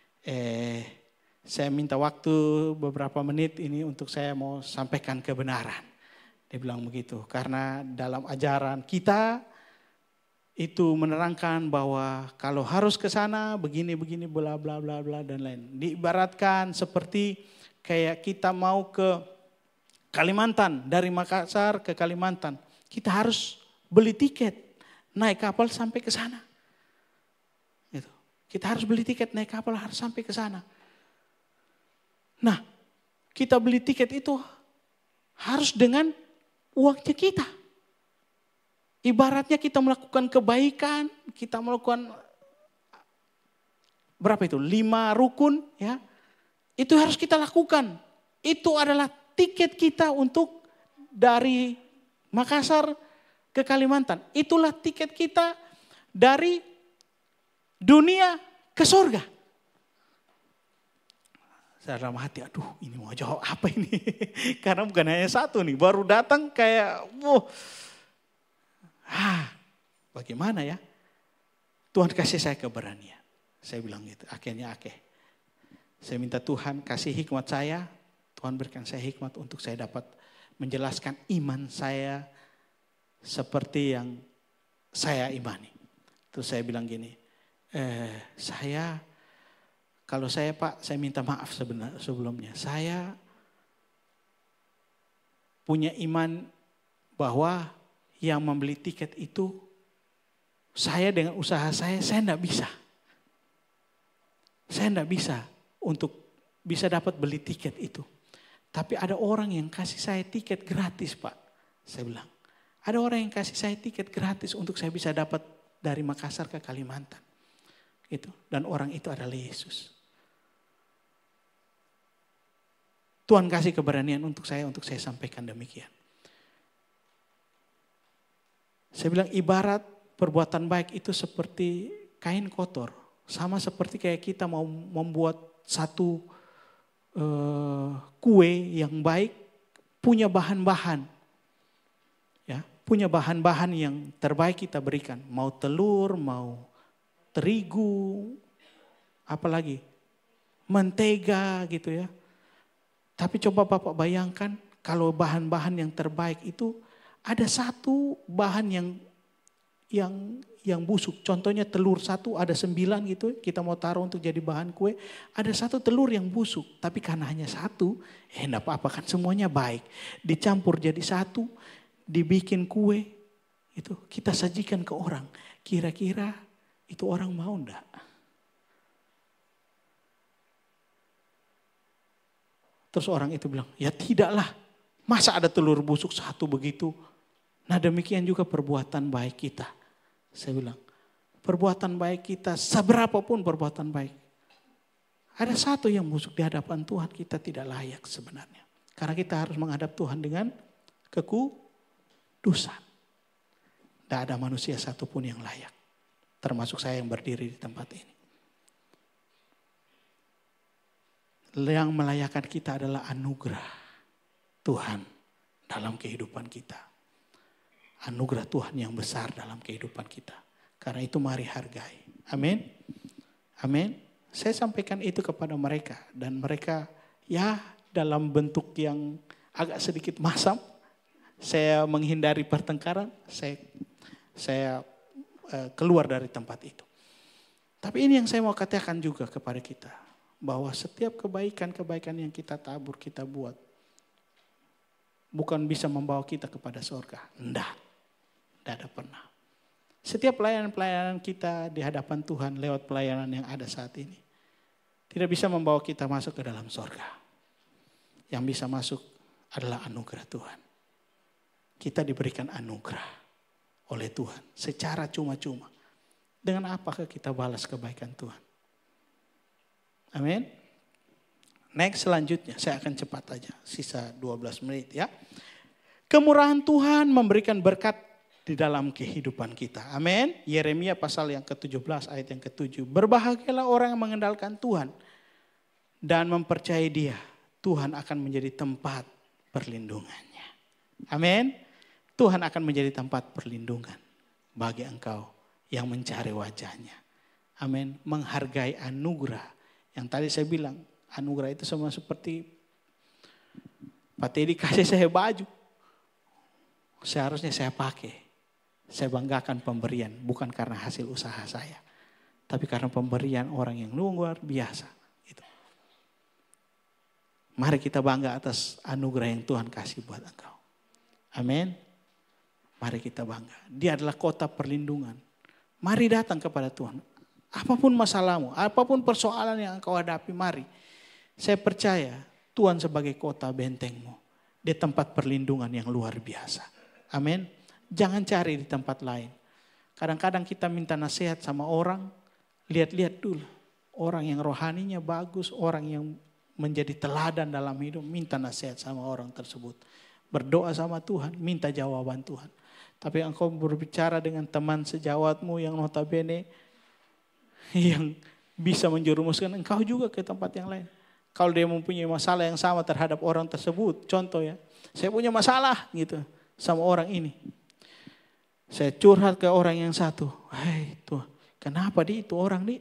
saya minta waktu beberapa menit ini untuk saya mau sampaikan kebenaran. Dia bilang begitu, karena dalam ajaran kita itu menerangkan bahwa kalau harus ke sana begini bla bla bla bla dan lain. Diibaratkan seperti kayak kita mau ke Kalimantan, dari Makassar ke Kalimantan. Kita harus beli tiket, naik kapal sampai ke sana. Gitu. Kita harus beli tiket, naik kapal harus sampai ke sana. Nah, kita beli tiket itu harus dengan uangnya kita. Ibaratnya kita melakukan kebaikan, kita melakukan berapa itu? 5 rukun ya. Itu harus kita lakukan. Itu adalah tiket kita untuk dari Makassar ke Kalimantan. Itulah tiket kita dari dunia ke surga. Saya dalam hati, aduh ini mau jawab apa ini? Karena bukan hanya satu nih, baru datang kayak, bagaimana ya? Tuhan kasih saya keberanian. Saya bilang gitu, akhirnya saya minta Tuhan kasih hikmat saya. Tuhan berikan saya hikmat untuk saya dapat menjelaskan iman saya seperti yang saya imani. Terus saya bilang gini, kalau saya Pak, saya minta maaf sebelumnya. Saya punya iman bahwa yang membeli tiket itu saya dengan usaha saya enggak bisa. Saya enggak bisa untuk bisa dapat beli tiket itu. Tapi ada orang yang kasih saya tiket gratis Pak. Saya bilang, ada orang yang kasih saya tiket gratis untuk saya bisa dapat dari Makassar ke Kalimantan. Gitu. Dan orang itu adalah Yesus. Tuhan kasih keberanian untuk saya sampaikan demikian. Saya bilang ibarat perbuatan baik itu seperti kain kotor. Sama seperti kayak kita mau membuat satu kue yang baik, punya bahan-bahan. Ya, punya bahan-bahan yang terbaik kita berikan. Mau telur, mau terigu, apalagi mentega gitu ya. Tapi coba Bapak bayangkan kalau bahan-bahan yang terbaik itu ada satu bahan yang busuk. Contohnya telur satu ada 9 gitu. Kita mau taruh untuk jadi bahan kue. Ada satu telur yang busuk. Tapi karena hanya satu, enggak apa-apa kan semuanya baik. Dicampur jadi satu, dibikin kue. Itu kita sajikan ke orang. Kira-kira itu orang mau enggak? Terus orang itu bilang, ya tidaklah. Masa ada telur busuk satu begitu? Nah demikian juga perbuatan baik kita. Saya bilang, perbuatan baik kita, seberapapun perbuatan baik. Ada satu yang busuk di hadapan Tuhan, kita tidak layak sebenarnya. Karena kita harus menghadap Tuhan dengan kekudusan. Tidak ada manusia satupun yang layak. Termasuk saya yang berdiri di tempat ini. Yang melayakkan kita adalah anugerah Tuhan dalam kehidupan kita. Anugerah Tuhan yang besar dalam kehidupan kita. Karena itu mari hargai. Amin. Amin. Saya sampaikan itu kepada mereka. Dan mereka ya dalam bentuk yang agak sedikit masam. Saya menghindari pertengkaran, saya keluar dari tempat itu. Tapi ini yang saya mau katakan juga kepada kita, bahwa setiap kebaikan-kebaikan yang kita tabur, kita buat, bukan bisa membawa kita kepada surga. Tidak ada pernah. Setiap pelayanan-pelayanan kita di hadapan Tuhan lewat pelayanan yang ada saat ini, tidak bisa membawa kita masuk ke dalam surga. Yang bisa masuk adalah anugerah Tuhan. Kita diberikan anugerah oleh Tuhan secara cuma-cuma. Dengan apakah kita balas kebaikan Tuhan? Amin. Next, selanjutnya saya akan cepat aja, sisa 12 menit ya. Kemurahan Tuhan memberikan berkat di dalam kehidupan kita. Amin. Yeremia pasal yang ke-17 ayat yang ke-7. Berbahagialah orang yang mengandalkan Tuhan dan mempercayai Dia. Tuhan akan menjadi tempat perlindungannya. Amin. Tuhan akan menjadi tempat perlindungan bagi engkau yang mencari wajahnya. Amin. Menghargai anugerah. Yang tadi saya bilang, anugerah itu sama seperti Pak Teddy kasih saya baju. Seharusnya saya pakai. Saya banggakan pemberian, bukan karena hasil usaha saya. Tapi karena pemberian orang yang luar biasa. Gitu. Mari kita bangga atas anugerah yang Tuhan kasih buat engkau. Amin. Mari kita bangga. Dia adalah kota perlindungan. Mari datang kepada Tuhan. Apapun masalahmu, apapun persoalan yang engkau hadapi, mari. Saya percaya Tuhan sebagai kota bentengmu. Dia tempat perlindungan yang luar biasa. Amin. Jangan cari di tempat lain. Kadang-kadang kita minta nasihat sama orang. Lihat-lihat dulu. Orang yang rohaninya bagus, orang yang menjadi teladan dalam hidup, minta nasihat sama orang tersebut. Berdoa sama Tuhan, minta jawaban Tuhan. Tapi engkau berbicara dengan teman sejawatmu yang notabene yang bisa menjerumuskan engkau juga ke tempat yang lain. Kalau dia mempunyai masalah yang sama terhadap orang tersebut, contoh ya, saya punya masalah gitu sama orang ini. Saya curhat ke orang yang satu, hei tuh, kenapa itu orang nih?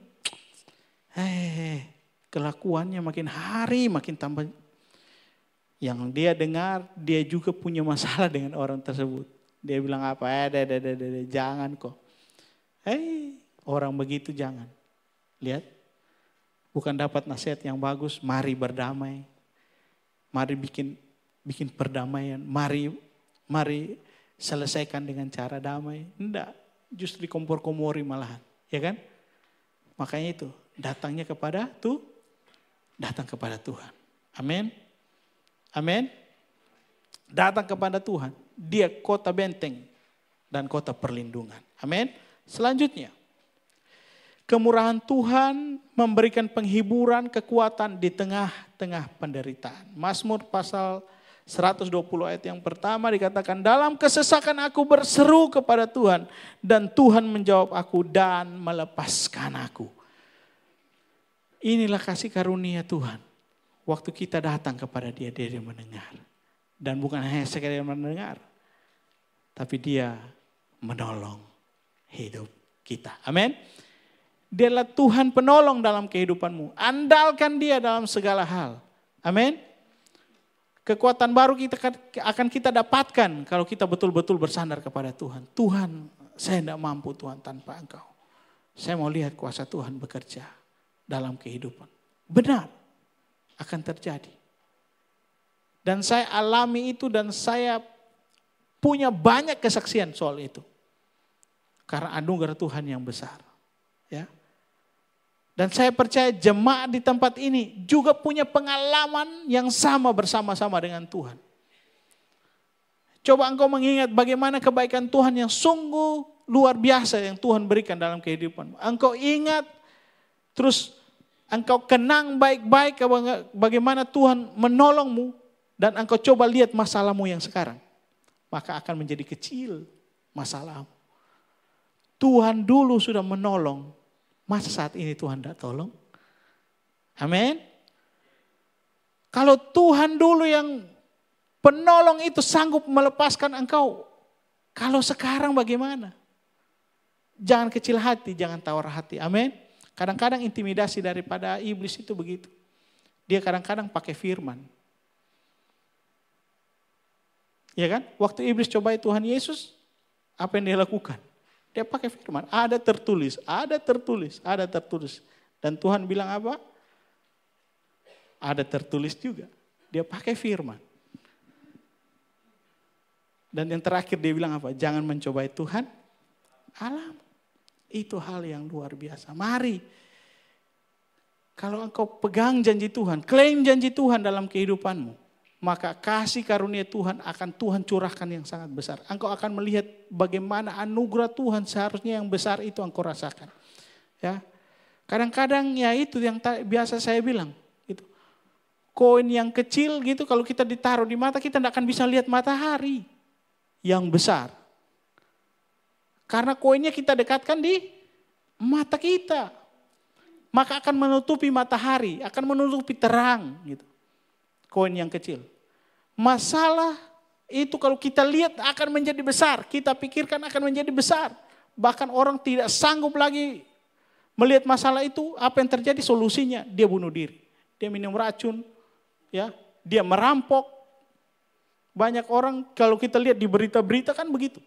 Kelakuannya makin hari makin tambah. Yang dia dengar, dia juga punya masalah dengan orang tersebut. Dia bilang apa? Jangan kok. Orang begitu jangan. Lihat, bukan dapat nasihat yang bagus. Mari berdamai. Mari bikin perdamaian. Mari selesaikan dengan cara damai. Enggak, justru dikompor-komori malahan. Ya kan? Makanya itu, datang kepada Tuhan. Amin. Amin. Datang kepada Tuhan. Dia kota benteng dan kota perlindungan. Amin. Selanjutnya. Kemurahan Tuhan memberikan penghiburan, kekuatan di tengah-tengah penderitaan. Mazmur pasal 120 ayat yang pertama dikatakan, dalam kesesakan aku berseru kepada Tuhan dan Tuhan menjawab aku dan melepaskan aku. Inilah kasih karunia Tuhan. Waktu kita datang kepada dia mendengar. Dan bukan hanya sekedar mendengar, tapi dia menolong hidup kita. Amin. Dia adalah Tuhan penolong dalam kehidupanmu. Andalkan dia dalam segala hal. Amin. Kekuatan baru akan kita dapatkan kalau kita betul-betul bersandar kepada Tuhan. Tuhan, saya tidak mampu Tuhan tanpa Engkau. Saya mau lihat kuasa Tuhan bekerja dalam kehidupan. Benar, akan terjadi. Dan saya alami itu dan saya punya banyak kesaksian soal itu. Karena anugerah Tuhan yang besar. Ya. Dan saya percaya jemaat di tempat ini juga punya pengalaman yang sama bersama-sama dengan Tuhan. Coba engkau mengingat bagaimana kebaikan Tuhan yang sungguh luar biasa yang Tuhan berikan dalam kehidupanmu. Engkau ingat, terus engkau kenang baik-baik bagaimana Tuhan menolongmu. Dan engkau coba lihat masalahmu yang sekarang. Maka akan menjadi kecil masalahmu. Tuhan dulu sudah menolong. Masa saat ini Tuhan tidak tolong? Amin. Kalau Tuhan dulu yang penolong itu sanggup melepaskan engkau. Kalau sekarang bagaimana? Jangan kecil hati, jangan tawar hati. Amin. Kadang-kadang intimidasi daripada iblis itu begitu. Dia kadang-kadang pakai firman. Ya kan? Waktu iblis cobai Tuhan Yesus, apa yang dia lakukan? Dia pakai firman, ada tertulis, ada tertulis, ada tertulis. Dan Tuhan bilang apa? Ada tertulis juga. Dia pakai firman. Dan yang terakhir dia bilang apa? Jangan mencobai Tuhan alam. Itu hal yang luar biasa. Mari. Kalau engkau pegang janji Tuhan, klaim janji Tuhan dalam kehidupanmu, maka kasih karunia Tuhan akan Tuhan curahkan yang sangat besar. Engkau akan melihat bagaimana anugerah Tuhan seharusnya yang besar itu engkau rasakan. Ya, kadang-kadang ya itu yang biasa saya bilang. Itu koin yang kecil gitu kalau kita ditaruh di mata kita tidak akan bisa lihat matahari yang besar. Karena koinnya kita dekatkan di mata kita. Maka akan menutupi matahari, akan menutupi terang gitu. Koin yang kecil. Masalah itu kalau kita lihat akan menjadi besar. Kita pikirkan akan menjadi besar. Bahkan orang tidak sanggup lagi melihat masalah itu. Apa yang terjadi solusinya? Dia bunuh diri. Dia minum racun. Ya, dia merampok. Banyak orang kalau kita lihat di berita-berita kan begitu.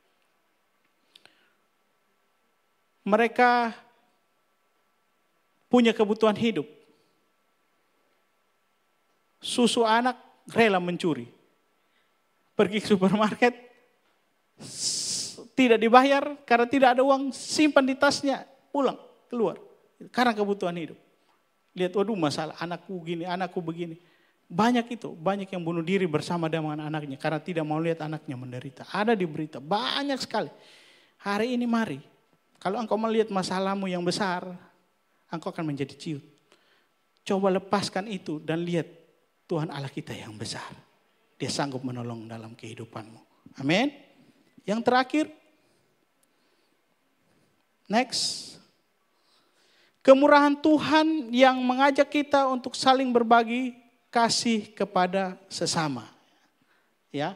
Mereka punya kebutuhan hidup. Susu anak rela mencuri. Pergi ke supermarket, tidak dibayar karena tidak ada uang, simpan di tasnya, pulang, keluar. Karena kebutuhan hidup. Lihat, waduh masalah anakku gini, anakku begini. Banyak itu, banyak yang bunuh diri bersama dengan anaknya karena tidak mau lihat anaknya menderita. Ada di berita, banyak sekali. Hari ini mari, kalau engkau melihat masalahmu yang besar, engkau akan menjadi ciut. Coba lepaskan itu dan lihat Tuhan Allah kita yang besar. Dia sanggup menolong dalam kehidupanmu. Amin. Yang terakhir. Next. Kemurahan Tuhan yang mengajak kita untuk saling berbagi kasih kepada sesama. Ya.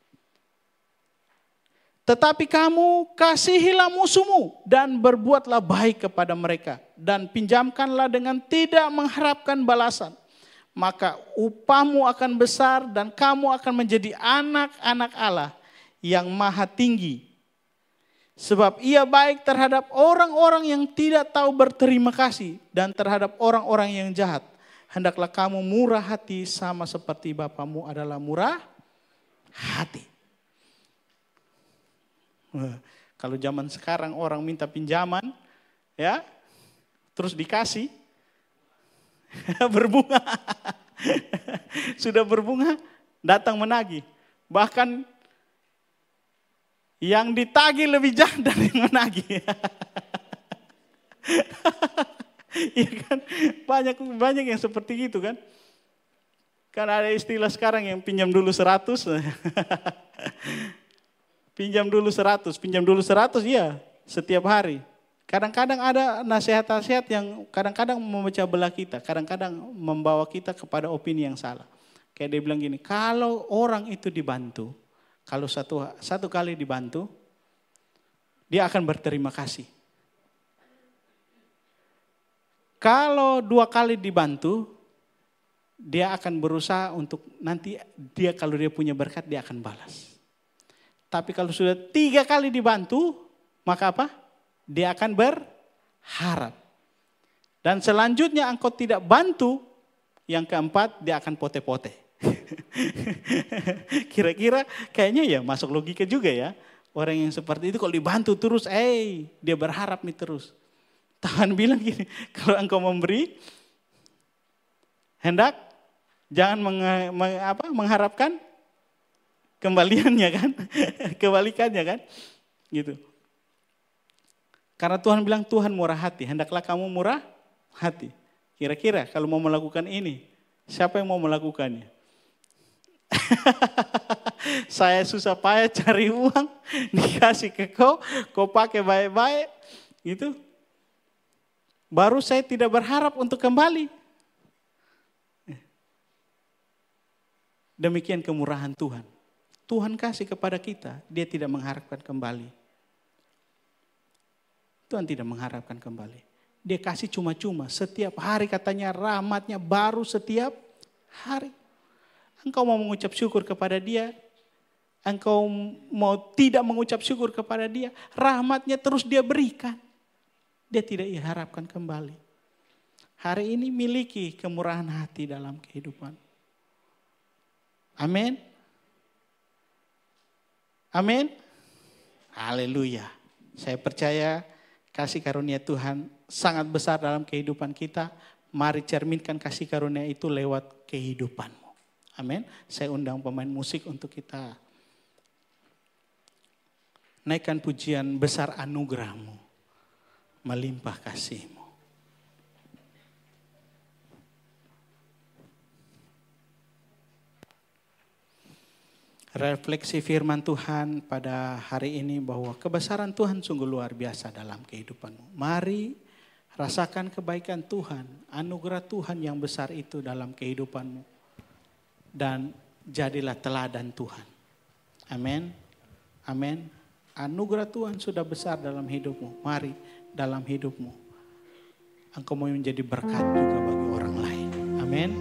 Tetapi kamu kasihilah musuhmu dan berbuatlah baik kepada mereka. Dan pinjamkanlah dengan tidak mengharapkan balasan. Maka upahmu akan besar dan kamu akan menjadi anak-anak Allah yang maha tinggi. Sebab ia baik terhadap orang-orang yang tidak tahu berterima kasih dan terhadap orang-orang yang jahat. Hendaklah kamu murah hati sama seperti Bapamu adalah murah hati. Kalau zaman sekarang orang minta pinjaman, ya, terus dikasih, berbunga, sudah berbunga, datang menagih. Bahkan yang ditagih lebih jahat dari yang menagih. Iya kan, banyak yang seperti itu kan. Kan ada istilah sekarang yang pinjam dulu 100. Pinjam dulu 100 ya setiap hari. Kadang-kadang ada nasihat-nasihat yang kadang-kadang memecah belah kita. Kadang-kadang membawa kita kepada opini yang salah. Kayak dia bilang gini, kalau orang itu dibantu, kalau satu kali dibantu, dia akan berterima kasih. Kalau 2 kali dibantu, dia akan berusaha untuk nanti dia kalau dia punya berkat dia akan balas. Tapi kalau sudah 3 kali dibantu, maka apa? Dia akan berharap. Dan selanjutnya engkau tidak bantu, yang keempat dia akan pote-pote. Kira-kira kayaknya ya masuk logika juga ya. Orang yang seperti itu kalau dibantu terus, dia berharap nih terus. Tuhan bilang gini, kalau engkau memberi, hendak jangan mengharapkan kembaliannya kan, kebalikannya kan, gitu. Karena Tuhan bilang Tuhan murah hati, hendaklah kamu murah hati. Kira-kira kalau mau melakukan ini, siapa yang mau melakukannya? Saya susah payah cari uang, dikasih ke kau pakai baik-baik, gitu. Baru saya tidak berharap untuk kembali. Demikian kemurahan Tuhan. Tuhan kasih kepada kita, dia tidak mengharapkan kembali. Tuhan tidak mengharapkan kembali. Dia kasih cuma-cuma. Setiap hari katanya rahmatnya baru setiap hari. Engkau mau mengucap syukur kepada dia, engkau mau tidak mengucap syukur kepada dia, rahmatnya terus dia berikan. Dia tidak harapkan kembali. Hari ini miliki kemurahan hati dalam kehidupan. Amin. Amin. Haleluya. Saya percaya kasih karunia Tuhan sangat besar dalam kehidupan kita. Mari cerminkan kasih karunia itu lewat kehidupanmu. Amin. Saya undang pemain musik untuk kita naikkan pujian besar anugerahmu, melimpah kasihmu. Refleksi firman Tuhan pada hari ini bahwa kebesaran Tuhan sungguh luar biasa dalam kehidupanmu. Mari rasakan kebaikan Tuhan, anugerah Tuhan yang besar itu dalam kehidupanmu. Dan jadilah teladan Tuhan. Amin. Amin. Anugerah Tuhan sudah besar dalam hidupmu. Mari dalam hidupmu engkau mau menjadi berkat juga bagi orang lain. Amin.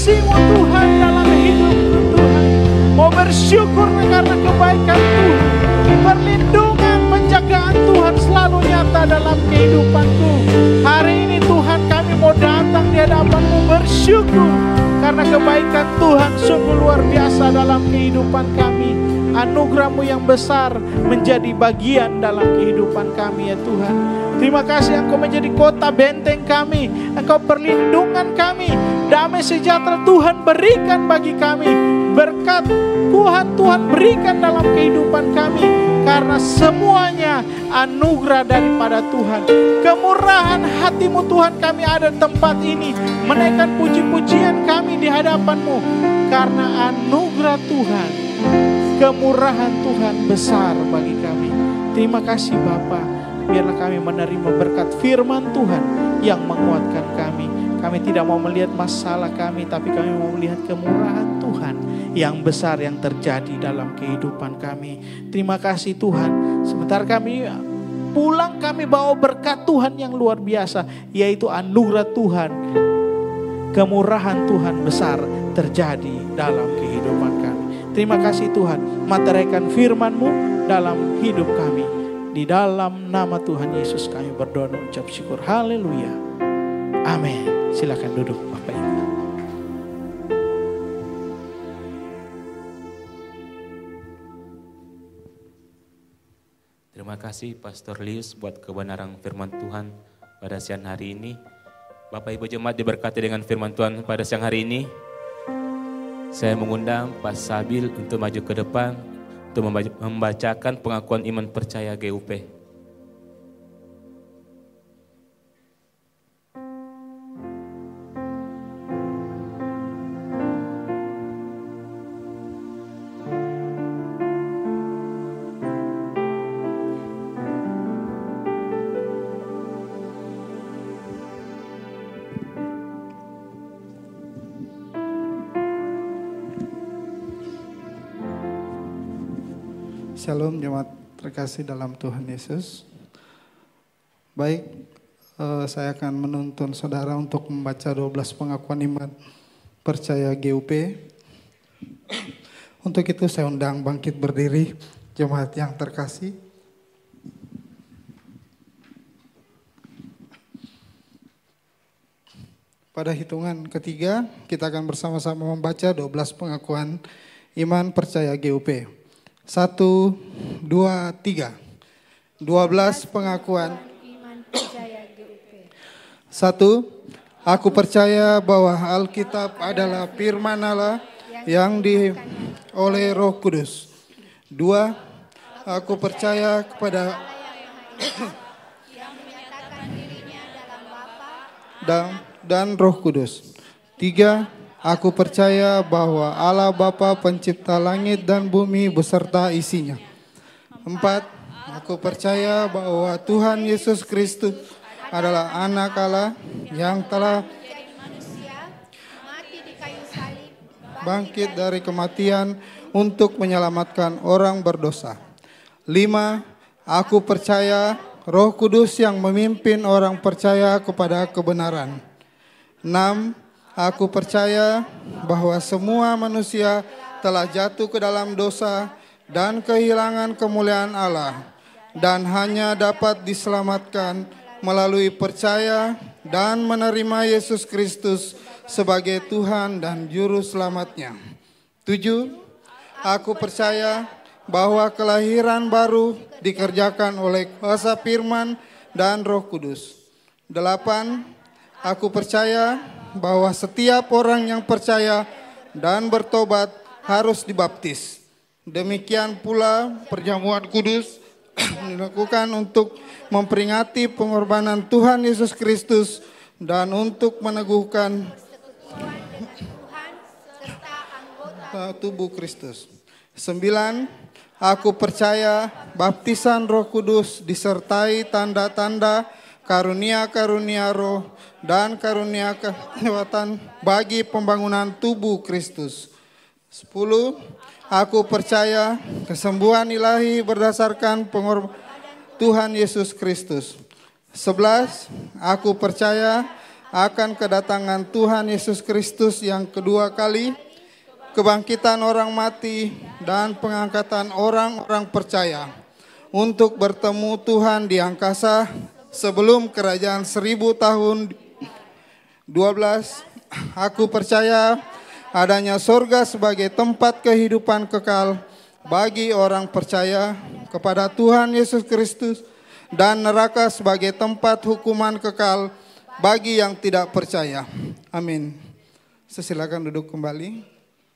kasih-Mu Tuhan dalam hidupku Tuhan. Mau bersyukur karena kebaikan Tuhan. Perlindungan, penjagaan Tuhan selalu nyata dalam kehidupanku. Hari ini Tuhan kami mau datang di hadapan-Mu bersyukur. Karena kebaikan Tuhan sungguh luar biasa dalam kehidupan kami. Anugerah-Mu yang besar menjadi bagian dalam kehidupan kami ya Tuhan. Terima kasih Engkau menjadi kota benteng kami. Engkau perlindungan kami. Damai sejahtera Tuhan berikan bagi kami. Berkat Tuhan berikan dalam kehidupan kami. Karena semuanya anugerah daripada Tuhan. Kemurahan hati-Mu Tuhan kami ada di tempat ini. Menaikkan puji-pujian kami di hadapan-Mu. Karena anugerah Tuhan, kemurahan Tuhan besar bagi kami. Terima kasih Bapa. Biarlah kami menerima berkat firman Tuhan yang menguatkan kami. Kami tidak mau melihat masalah kami, tapi kami mau melihat kemurahan Tuhan yang besar yang terjadi dalam kehidupan kami. Terima kasih Tuhan. Sebentar kami pulang, kami bawa berkat Tuhan yang luar biasa, yaitu anugerah Tuhan, kemurahan Tuhan besar terjadi dalam kehidupan kami. Terima kasih Tuhan, materaikan firman-Mu dalam hidup kami. Di dalam nama Tuhan Yesus kami berdoa dan ucap syukur. Haleluya. Amin. Silakan duduk Bapak Ibu.
Terima kasih Pastor Lius buat kebenaran firman Tuhan pada siang hari ini. Bapak Ibu jemaat diberkati dengan firman Tuhan pada siang hari ini. Saya mengundang Pak Sabil untuk maju ke depan untuk membacakan pengakuan iman percaya GUP.
Shalom jemaat terkasih dalam Tuhan Yesus. Baik, saya akan menuntun saudara untuk membaca 12 pengakuan iman percaya GUP. Untuk itu saya undang bangkit berdiri jemaat yang terkasih. Pada hitungan ketiga kita akan bersama-sama membaca 12 pengakuan iman percaya GUP. 1, 2, 3. 12 pengakuan
iman percaya GUP.
1. Aku percaya bahwa Alkitab adalah firman Allah yang oleh Roh Kudus. 2. Aku percaya kepada
yang menyatakan dirinya dalam Bapa
dan Roh Kudus. 3. Aku percaya bahwa Allah Bapa pencipta langit dan bumi beserta isinya. 4. Aku percaya bahwa Tuhan Yesus Kristus adalah anak Allah yang telah
menjadi manusia, mati di kayu salib,
bangkit dari kematian untuk menyelamatkan orang berdosa. 5. Aku percaya Roh Kudus yang memimpin orang percaya kepada kebenaran. 6. Aku percaya bahwa semua manusia telah jatuh ke dalam dosa dan kehilangan kemuliaan Allah dan hanya dapat diselamatkan melalui percaya dan menerima Yesus Kristus sebagai Tuhan dan Juru Selamatnya. 7. Aku percaya bahwa kelahiran baru dikerjakan oleh kuasa firman dan Roh Kudus. 8. Aku percaya bahwa setiap orang yang percaya dan bertobat harus dibaptis. Demikian pula perjamuan kudus dilakukan untuk memperingati pengorbanan Tuhan Yesus Kristus dan untuk meneguhkan tubuh Kristus. 9. Aku percaya baptisan Roh Kudus disertai tanda-tanda karunia-karunia roh dan karunia kekuatan bagi pembangunan tubuh Kristus. 10. Aku percaya kesembuhan ilahi berdasarkan pengorbanan Tuhan Yesus Kristus. 11. Aku percaya akan kedatangan Tuhan Yesus Kristus yang kedua kali, kebangkitan orang mati, dan pengangkatan orang-orang percaya untuk bertemu Tuhan di angkasa sebelum kerajaan 1000 tahun. 12. Aku percaya adanya sorga sebagai tempat kehidupan kekal bagi orang percaya kepada Tuhan Yesus Kristus, dan neraka sebagai tempat hukuman kekal bagi yang tidak percaya. Amin. Silakan duduk kembali.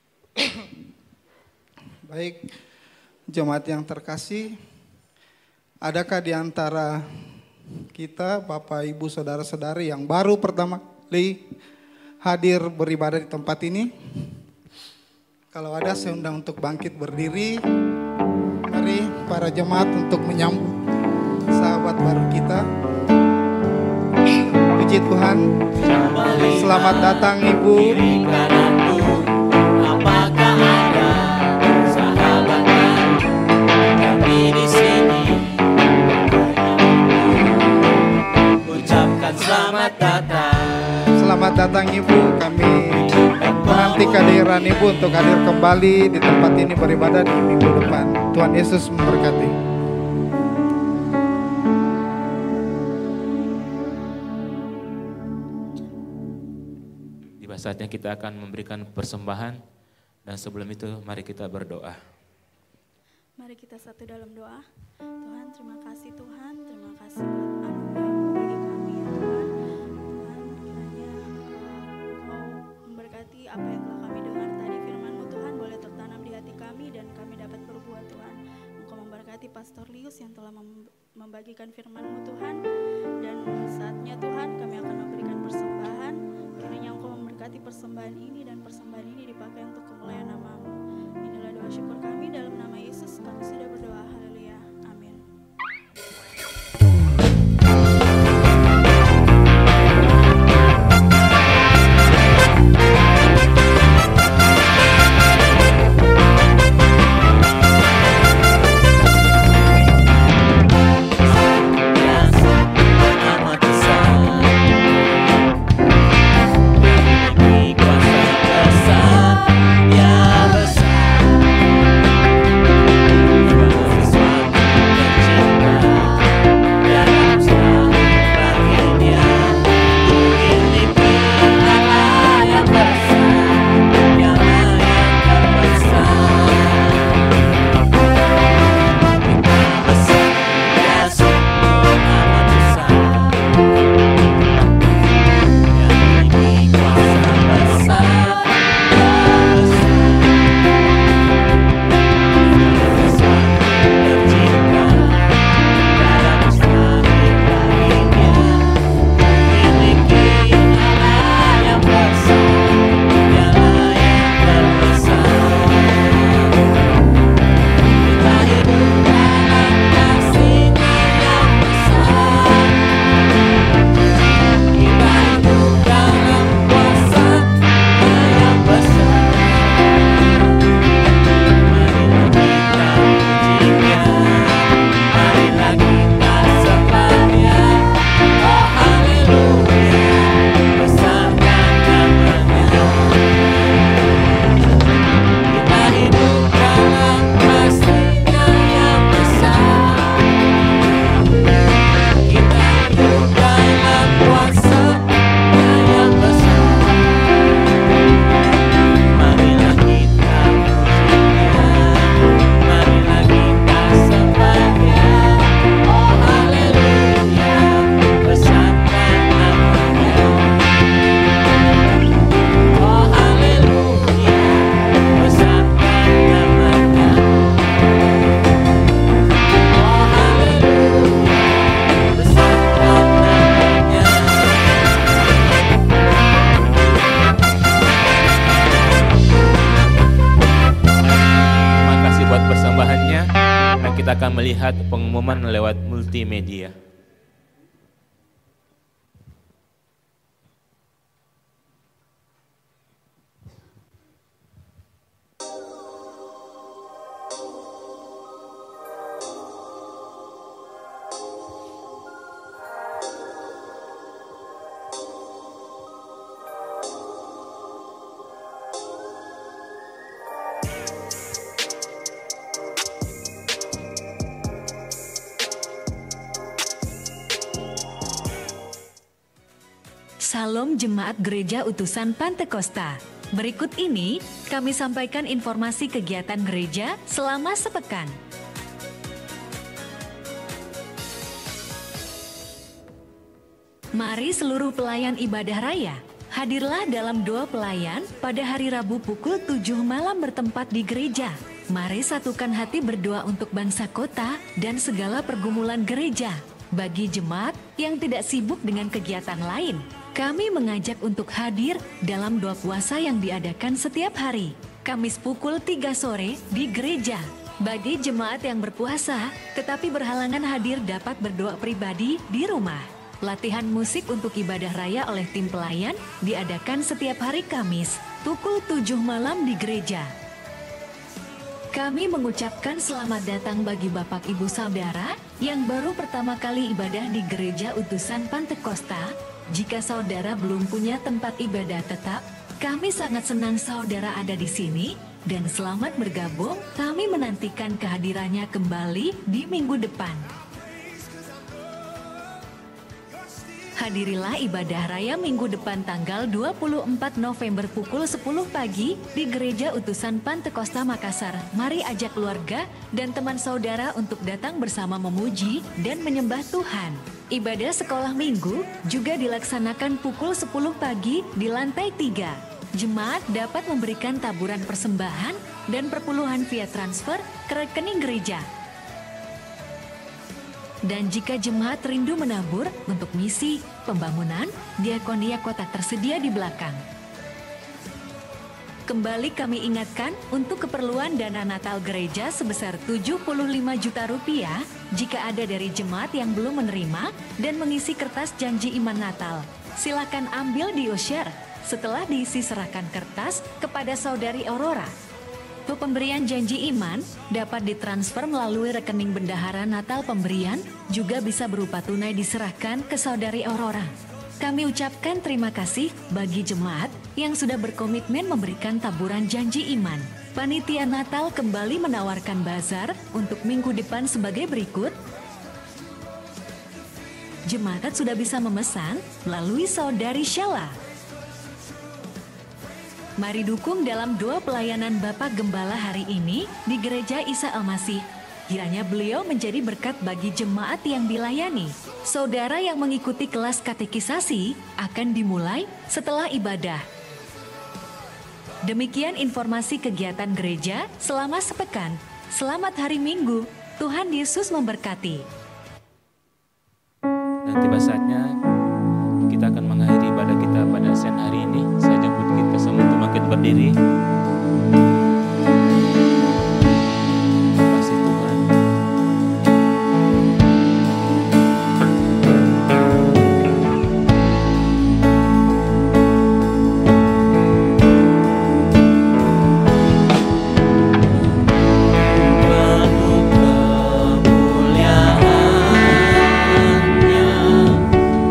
Baik, jemaat yang terkasih, adakah di antara kita, Bapak, Ibu, Saudara-saudari yang baru pertama kali hadir beribadah di tempat ini? Kalau ada, saya undang untuk bangkit berdiri. Mari para jemaat untuk menyambut sahabat baru kita. Puji Tuhan. Selamat datang Ibu.
Apakah ada sahabat baru kami di sini? Ucapkan selamat datang.
Selamat datang Ibu. Kami menanti kehadiran Ibu untuk hadir kembali di tempat ini beribadah di minggu depan. Tuhan Yesus memberkati.
Tiba saatnya kita akan memberikan persembahan, dan sebelum itu mari kita berdoa.
Mari kita satu dalam doa. Tuhan, terima kasih Tuhan, terima kasih buat anugerah-Mu bagi kami ya Tuhan. Tuhan, kiranya Engkau memberkati apa yang telah kami dengar tadi, firman-Mu Tuhan boleh tertanam di hati kami dan kami dapat berbuat Tuhan. Engkau memberkati Pastor Lius yang telah membagikan firman-Mu Tuhan, dan saatnya Tuhan kami akan memberikan persembahan. Kiranya Engkau memberkati persembahan ini dan persembahan ini dipakai untuk kemuliaan nama-Mu. Inilah doa syukur kami dalam nama Yesus, kami sudah berdoa. Haleluya. Amin.
kita akan melihat pengumuman lewat multimedia.
Salam Jemaat Gereja Utusan Pantekosta. Berikut ini kami sampaikan informasi kegiatan gereja selama sepekan. Mari seluruh pelayan ibadah raya, hadirlah dalam doa pelayan pada hari Rabu pukul 7 malam bertempat di gereja. Mari satukan hati berdoa untuk bangsa kota dan segala pergumulan gereja. Bagi jemaat yang tidak sibuk dengan kegiatan lain, kami mengajak untuk hadir dalam doa puasa yang diadakan setiap hari, Kamis pukul 3 sore di gereja. Bagi jemaat yang berpuasa, tetapi berhalangan hadir dapat berdoa pribadi di rumah. Latihan musik untuk ibadah raya oleh tim pelayan diadakan setiap hari Kamis, pukul 7 malam di gereja. Kami mengucapkan selamat datang bagi Bapak Ibu Saudara yang baru pertama kali ibadah di Gereja Utusan Pantekosta. Jika saudara belum punya tempat ibadah tetap, kami sangat senang saudara ada di sini dan selamat bergabung. Kami menantikan kehadirannya kembali di minggu depan. Hadirilah ibadah raya minggu depan tanggal 24 November pukul 10 pagi di Gereja Utusan Pantekosta Makassar. Mari ajak keluarga dan teman saudara untuk datang bersama memuji dan menyembah Tuhan. Ibadah sekolah minggu juga dilaksanakan pukul 10 pagi di lantai 3. Jemaat dapat memberikan taburan persembahan dan perpuluhan via transfer ke rekening gereja. Dan jika jemaat rindu menabur untuk misi, pembangunan, diakonia kota tersedia di belakang. Kembali kami ingatkan untuk keperluan dana Natal gereja sebesar 75 juta rupiah jika ada dari jemaat yang belum menerima dan mengisi kertas janji iman Natal. Silakan ambil di usher. Setelah diisi serahkan kertas kepada saudari Aurora. Pemberian janji iman dapat ditransfer melalui rekening bendahara Natal pemberian, juga bisa berupa tunai diserahkan ke saudari Aurora. Kami ucapkan terima kasih bagi jemaat yang sudah berkomitmen memberikan taburan janji iman. Panitia Natal kembali menawarkan bazar untuk minggu depan sebagai berikut. Jemaat sudah bisa memesan melalui saudari Sheila. Mari dukung dalam doa pelayanan Bapak Gembala hari ini di Gereja Isa Al-Masih. Kiranya beliau menjadi berkat bagi jemaat yang dilayani. Saudara yang mengikuti kelas katekisasi akan dimulai setelah ibadah. Demikian informasi kegiatan gereja selama sepekan. Selamat hari Minggu. Tuhan Yesus memberkati.
Dan tiba saatnya kita akan mengakhiri ibadah kita pada siang hari ini. Saya jemput kita semua untuk bangkit berdiri. Kasih Tuhan.
Penuh kemuliaan-Nya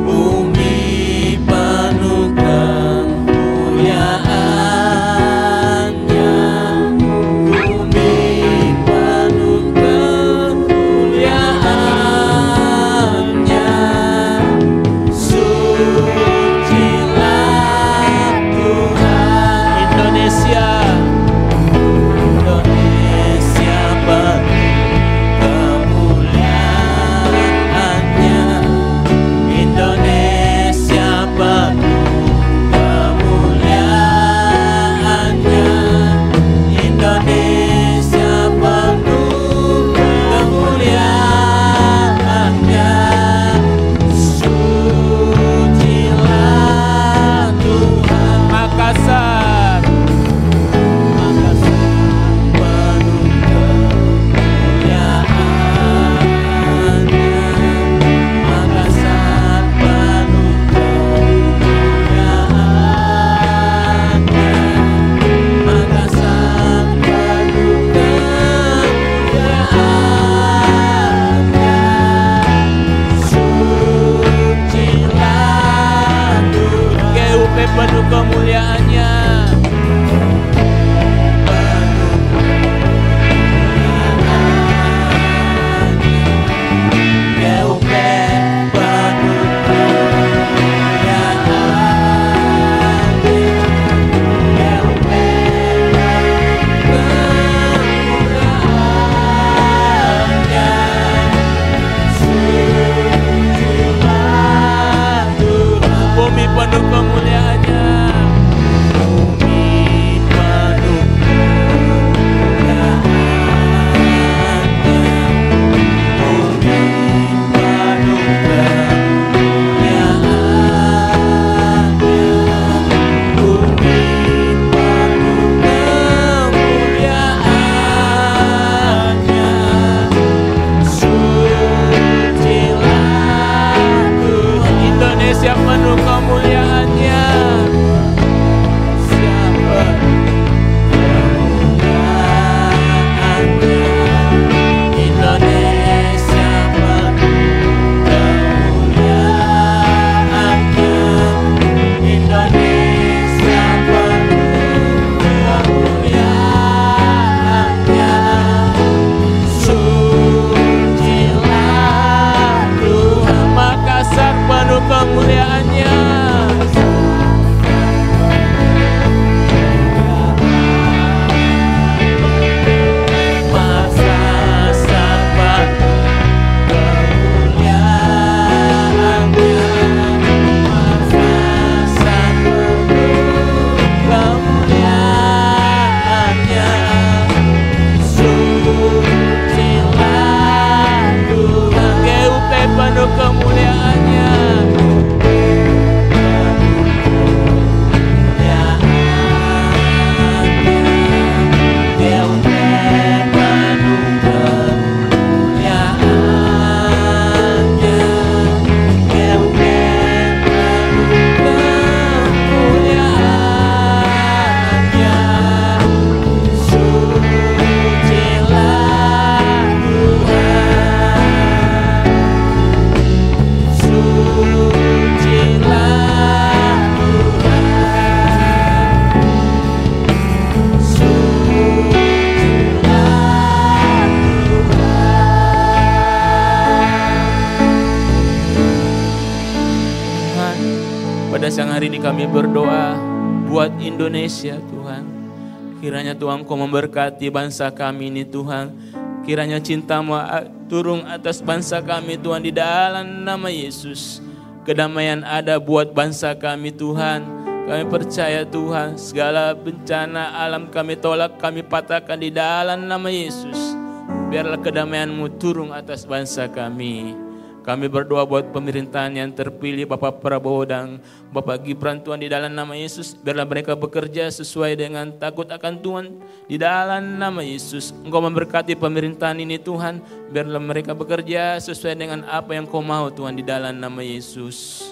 Indonesia penuh kemuliaan-Nya. Siapa?
Indonesia penuh kemuliaan-Nya. Indonesia penuh kemuliaan-Nya. Sucilah Tuhan.
Makassar penuh kemuliaan-Nya. Penuh kemuliaan-Nya. Pada siang hari ini kami berdoa buat Indonesia Tuhan. Kiranya Tuhan Kau memberkati bangsa kami ini Tuhan. Kiranya cinta-Mu turun atas bangsa kami Tuhan di dalam nama Yesus. Kedamaian ada buat bangsa kami Tuhan. Kami percaya Tuhan segala bencana alam kami tolak, kami patahkan di dalam nama Yesus. Biarlah kedamaian-Mu turun atas bangsa kami. Kami berdoa buat pemerintahan yang terpilih Bapak Prabowo dan Bapak Gibran Tuhan di dalam nama Yesus. Biarlah mereka bekerja sesuai dengan takut akan Tuhan di dalam nama Yesus. Engkau memberkati pemerintahan ini Tuhan. Biarlah mereka bekerja sesuai dengan apa yang Kau mau Tuhan di dalam nama Yesus.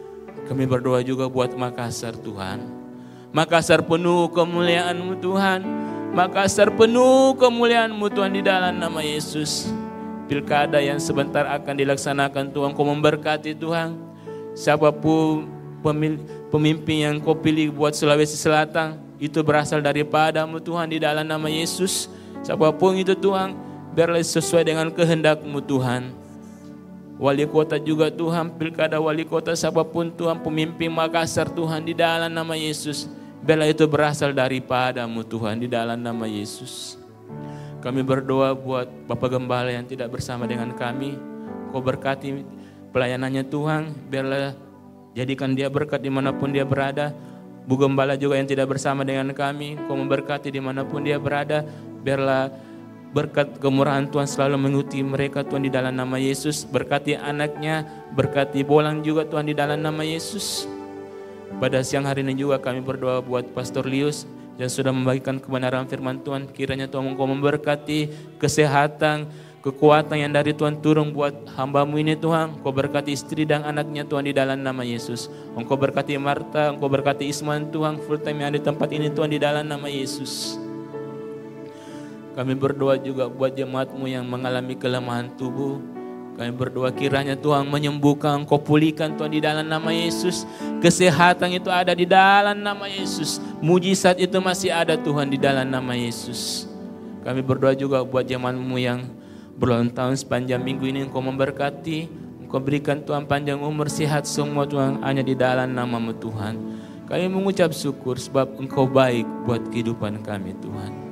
Kami berdoa juga buat Makassar Tuhan. Makassar penuh kemuliaan-Mu Tuhan. Makassar penuh kemuliaan-Mu Tuhan di dalam nama Yesus. Pilkada yang sebentar akan dilaksanakan Tuhan, Kau memberkati Tuhan. Siapapun pemimpin yang Kau pilih buat Sulawesi Selatan, itu berasal daripada-Mu Tuhan di dalam nama Yesus. Siapapun itu Tuhan, biarlah sesuai dengan kehendak-Mu Tuhan. Wali kota juga Tuhan, pilkada wali kota siapapun Tuhan, pemimpin Makassar Tuhan di dalam nama Yesus. Biarlah itu berasal daripada-Mu Tuhan di dalam nama Yesus. Kami berdoa buat Bapak Gembala yang tidak bersama dengan kami. Kau berkati pelayanannya Tuhan. Biarlah jadikan dia berkat dimanapun dia berada. Bu Gembala juga yang tidak bersama dengan kami. Kau memberkati dimanapun dia berada. Biarlah berkat kemurahan Tuhan selalu mengikuti mereka Tuhan di dalam nama Yesus. Berkati anaknya. Berkati Bolang juga Tuhan di dalam nama Yesus. Pada siang hari ini juga kami berdoa buat Pastor Lius yang sudah membagikan kebenaran firman Tuhan. Kiranya Tuhan Engkau memberkati kesehatan, kekuatan yang dari Tuhan turun buat hamba-Mu ini Tuhan. Engkau berkati istri dan anaknya Tuhan di dalam nama Yesus. Engkau berkati Marta, Engkau berkati Isman Tuhan, full time yang ada di tempat ini Tuhan di dalam nama Yesus. Kami berdoa juga buat jemaat-Mu yang mengalami kelemahan tubuh. Kami berdoa kiranya Tuhan menyembuhkan, Engkau pulihkan Tuhan di dalam nama Yesus. Kesehatan itu ada di dalam nama Yesus. Mujizat itu masih ada Tuhan di dalam nama Yesus. Kami berdoa juga buat jemaat-Mu yang berulang tahun sepanjang minggu ini. Engkau memberkati, Engkau berikan Tuhan panjang umur, sehat semua Tuhan, hanya di dalam nama-Mu Tuhan. Kami mengucap syukur sebab Engkau baik buat kehidupan kami Tuhan.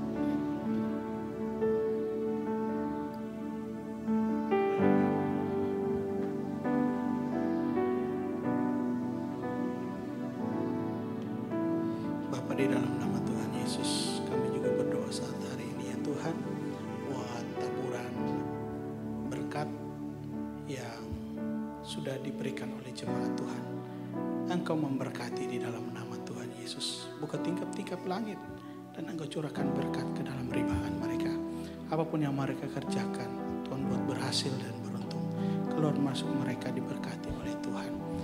Di dalam nama Tuhan Yesus, kami juga berdoa saat hari ini ya Tuhan, buat taburan berkat yang sudah diberikan oleh jemaat Tuhan. Engkau memberkati di dalam nama Tuhan Yesus. Buka tingkap-tingkap langit dan Engkau curahkan berkat ke dalam ribahan mereka. Apapun yang mereka kerjakan, Tuhan buat berhasil dan beruntung. Keluar masuk mereka diberkati oleh Tuhan. Kami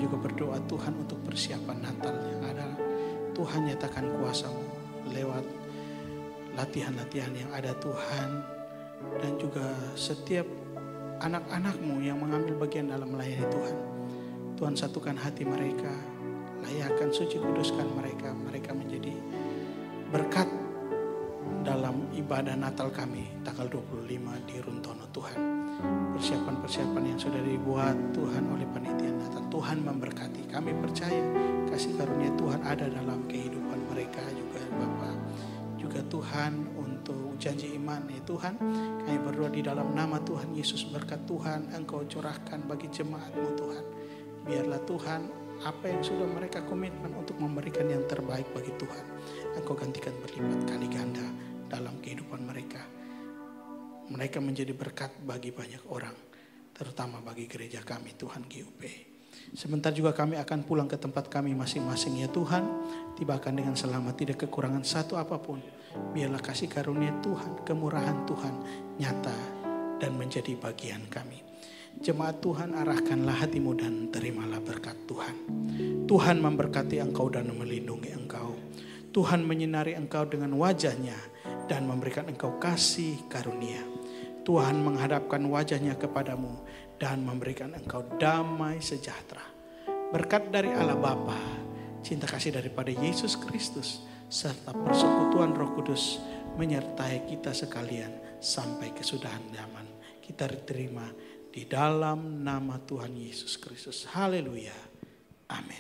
juga berdoa Tuhan untuk persiapan Natal yang ada. Tuhan nyatakan kuasa-Mu lewat latihan-latihan yang ada Tuhan. Dan juga setiap anak-anak-Mu yang mengambil bagian dalam melayani Tuhan. Tuhan satukan hati mereka, layakkan suci kuduskan mereka. Mereka menjadi berkat dalam ibadah Natal kami tanggal 25 di Runtono Tuhan. Persiapan-persiapan yang sudah dibuat Tuhan oleh panitia Natal, Tuhan memberkati. Kami percaya kasih karunia Tuhan ada dalam kehidupan mereka juga Bapak. Juga Tuhan untuk janji iman ya Tuhan, kami berdoa di dalam nama Tuhan Yesus, berkat Tuhan Engkau curahkan bagi jemaat-Mu Tuhan. Biarlah Tuhan apa yang sudah mereka komitmen untuk memberikan yang terbaik bagi Tuhan, Engkau gantikan berlipat kali ganda dalam kehidupan mereka. Mereka menjadi berkat bagi banyak orang, terutama bagi gereja kami Tuhan GUP. Sebentar juga kami akan pulang ke tempat kami masing-masing ya Tuhan. Tibakan dengan selamat, tidak kekurangan satu apapun. Biarlah kasih karunia Tuhan, kemurahan Tuhan nyata dan menjadi bagian kami. Jemaat Tuhan, arahkanlah hatimu dan terimalah berkat Tuhan. Tuhan memberkati engkau dan melindungi engkau. Tuhan menyinari engkau dengan wajahnya dan memberikan engkau kasih karunia. Tuhan menghadapkan wajahnya kepadamu dan memberikan engkau damai sejahtera. Berkat dari Allah Bapa, cinta kasih daripada Yesus Kristus, serta persekutuan Roh Kudus menyertai kita sekalian sampai kesudahan zaman. Kita terima di dalam nama Tuhan Yesus Kristus. Haleluya. Amin.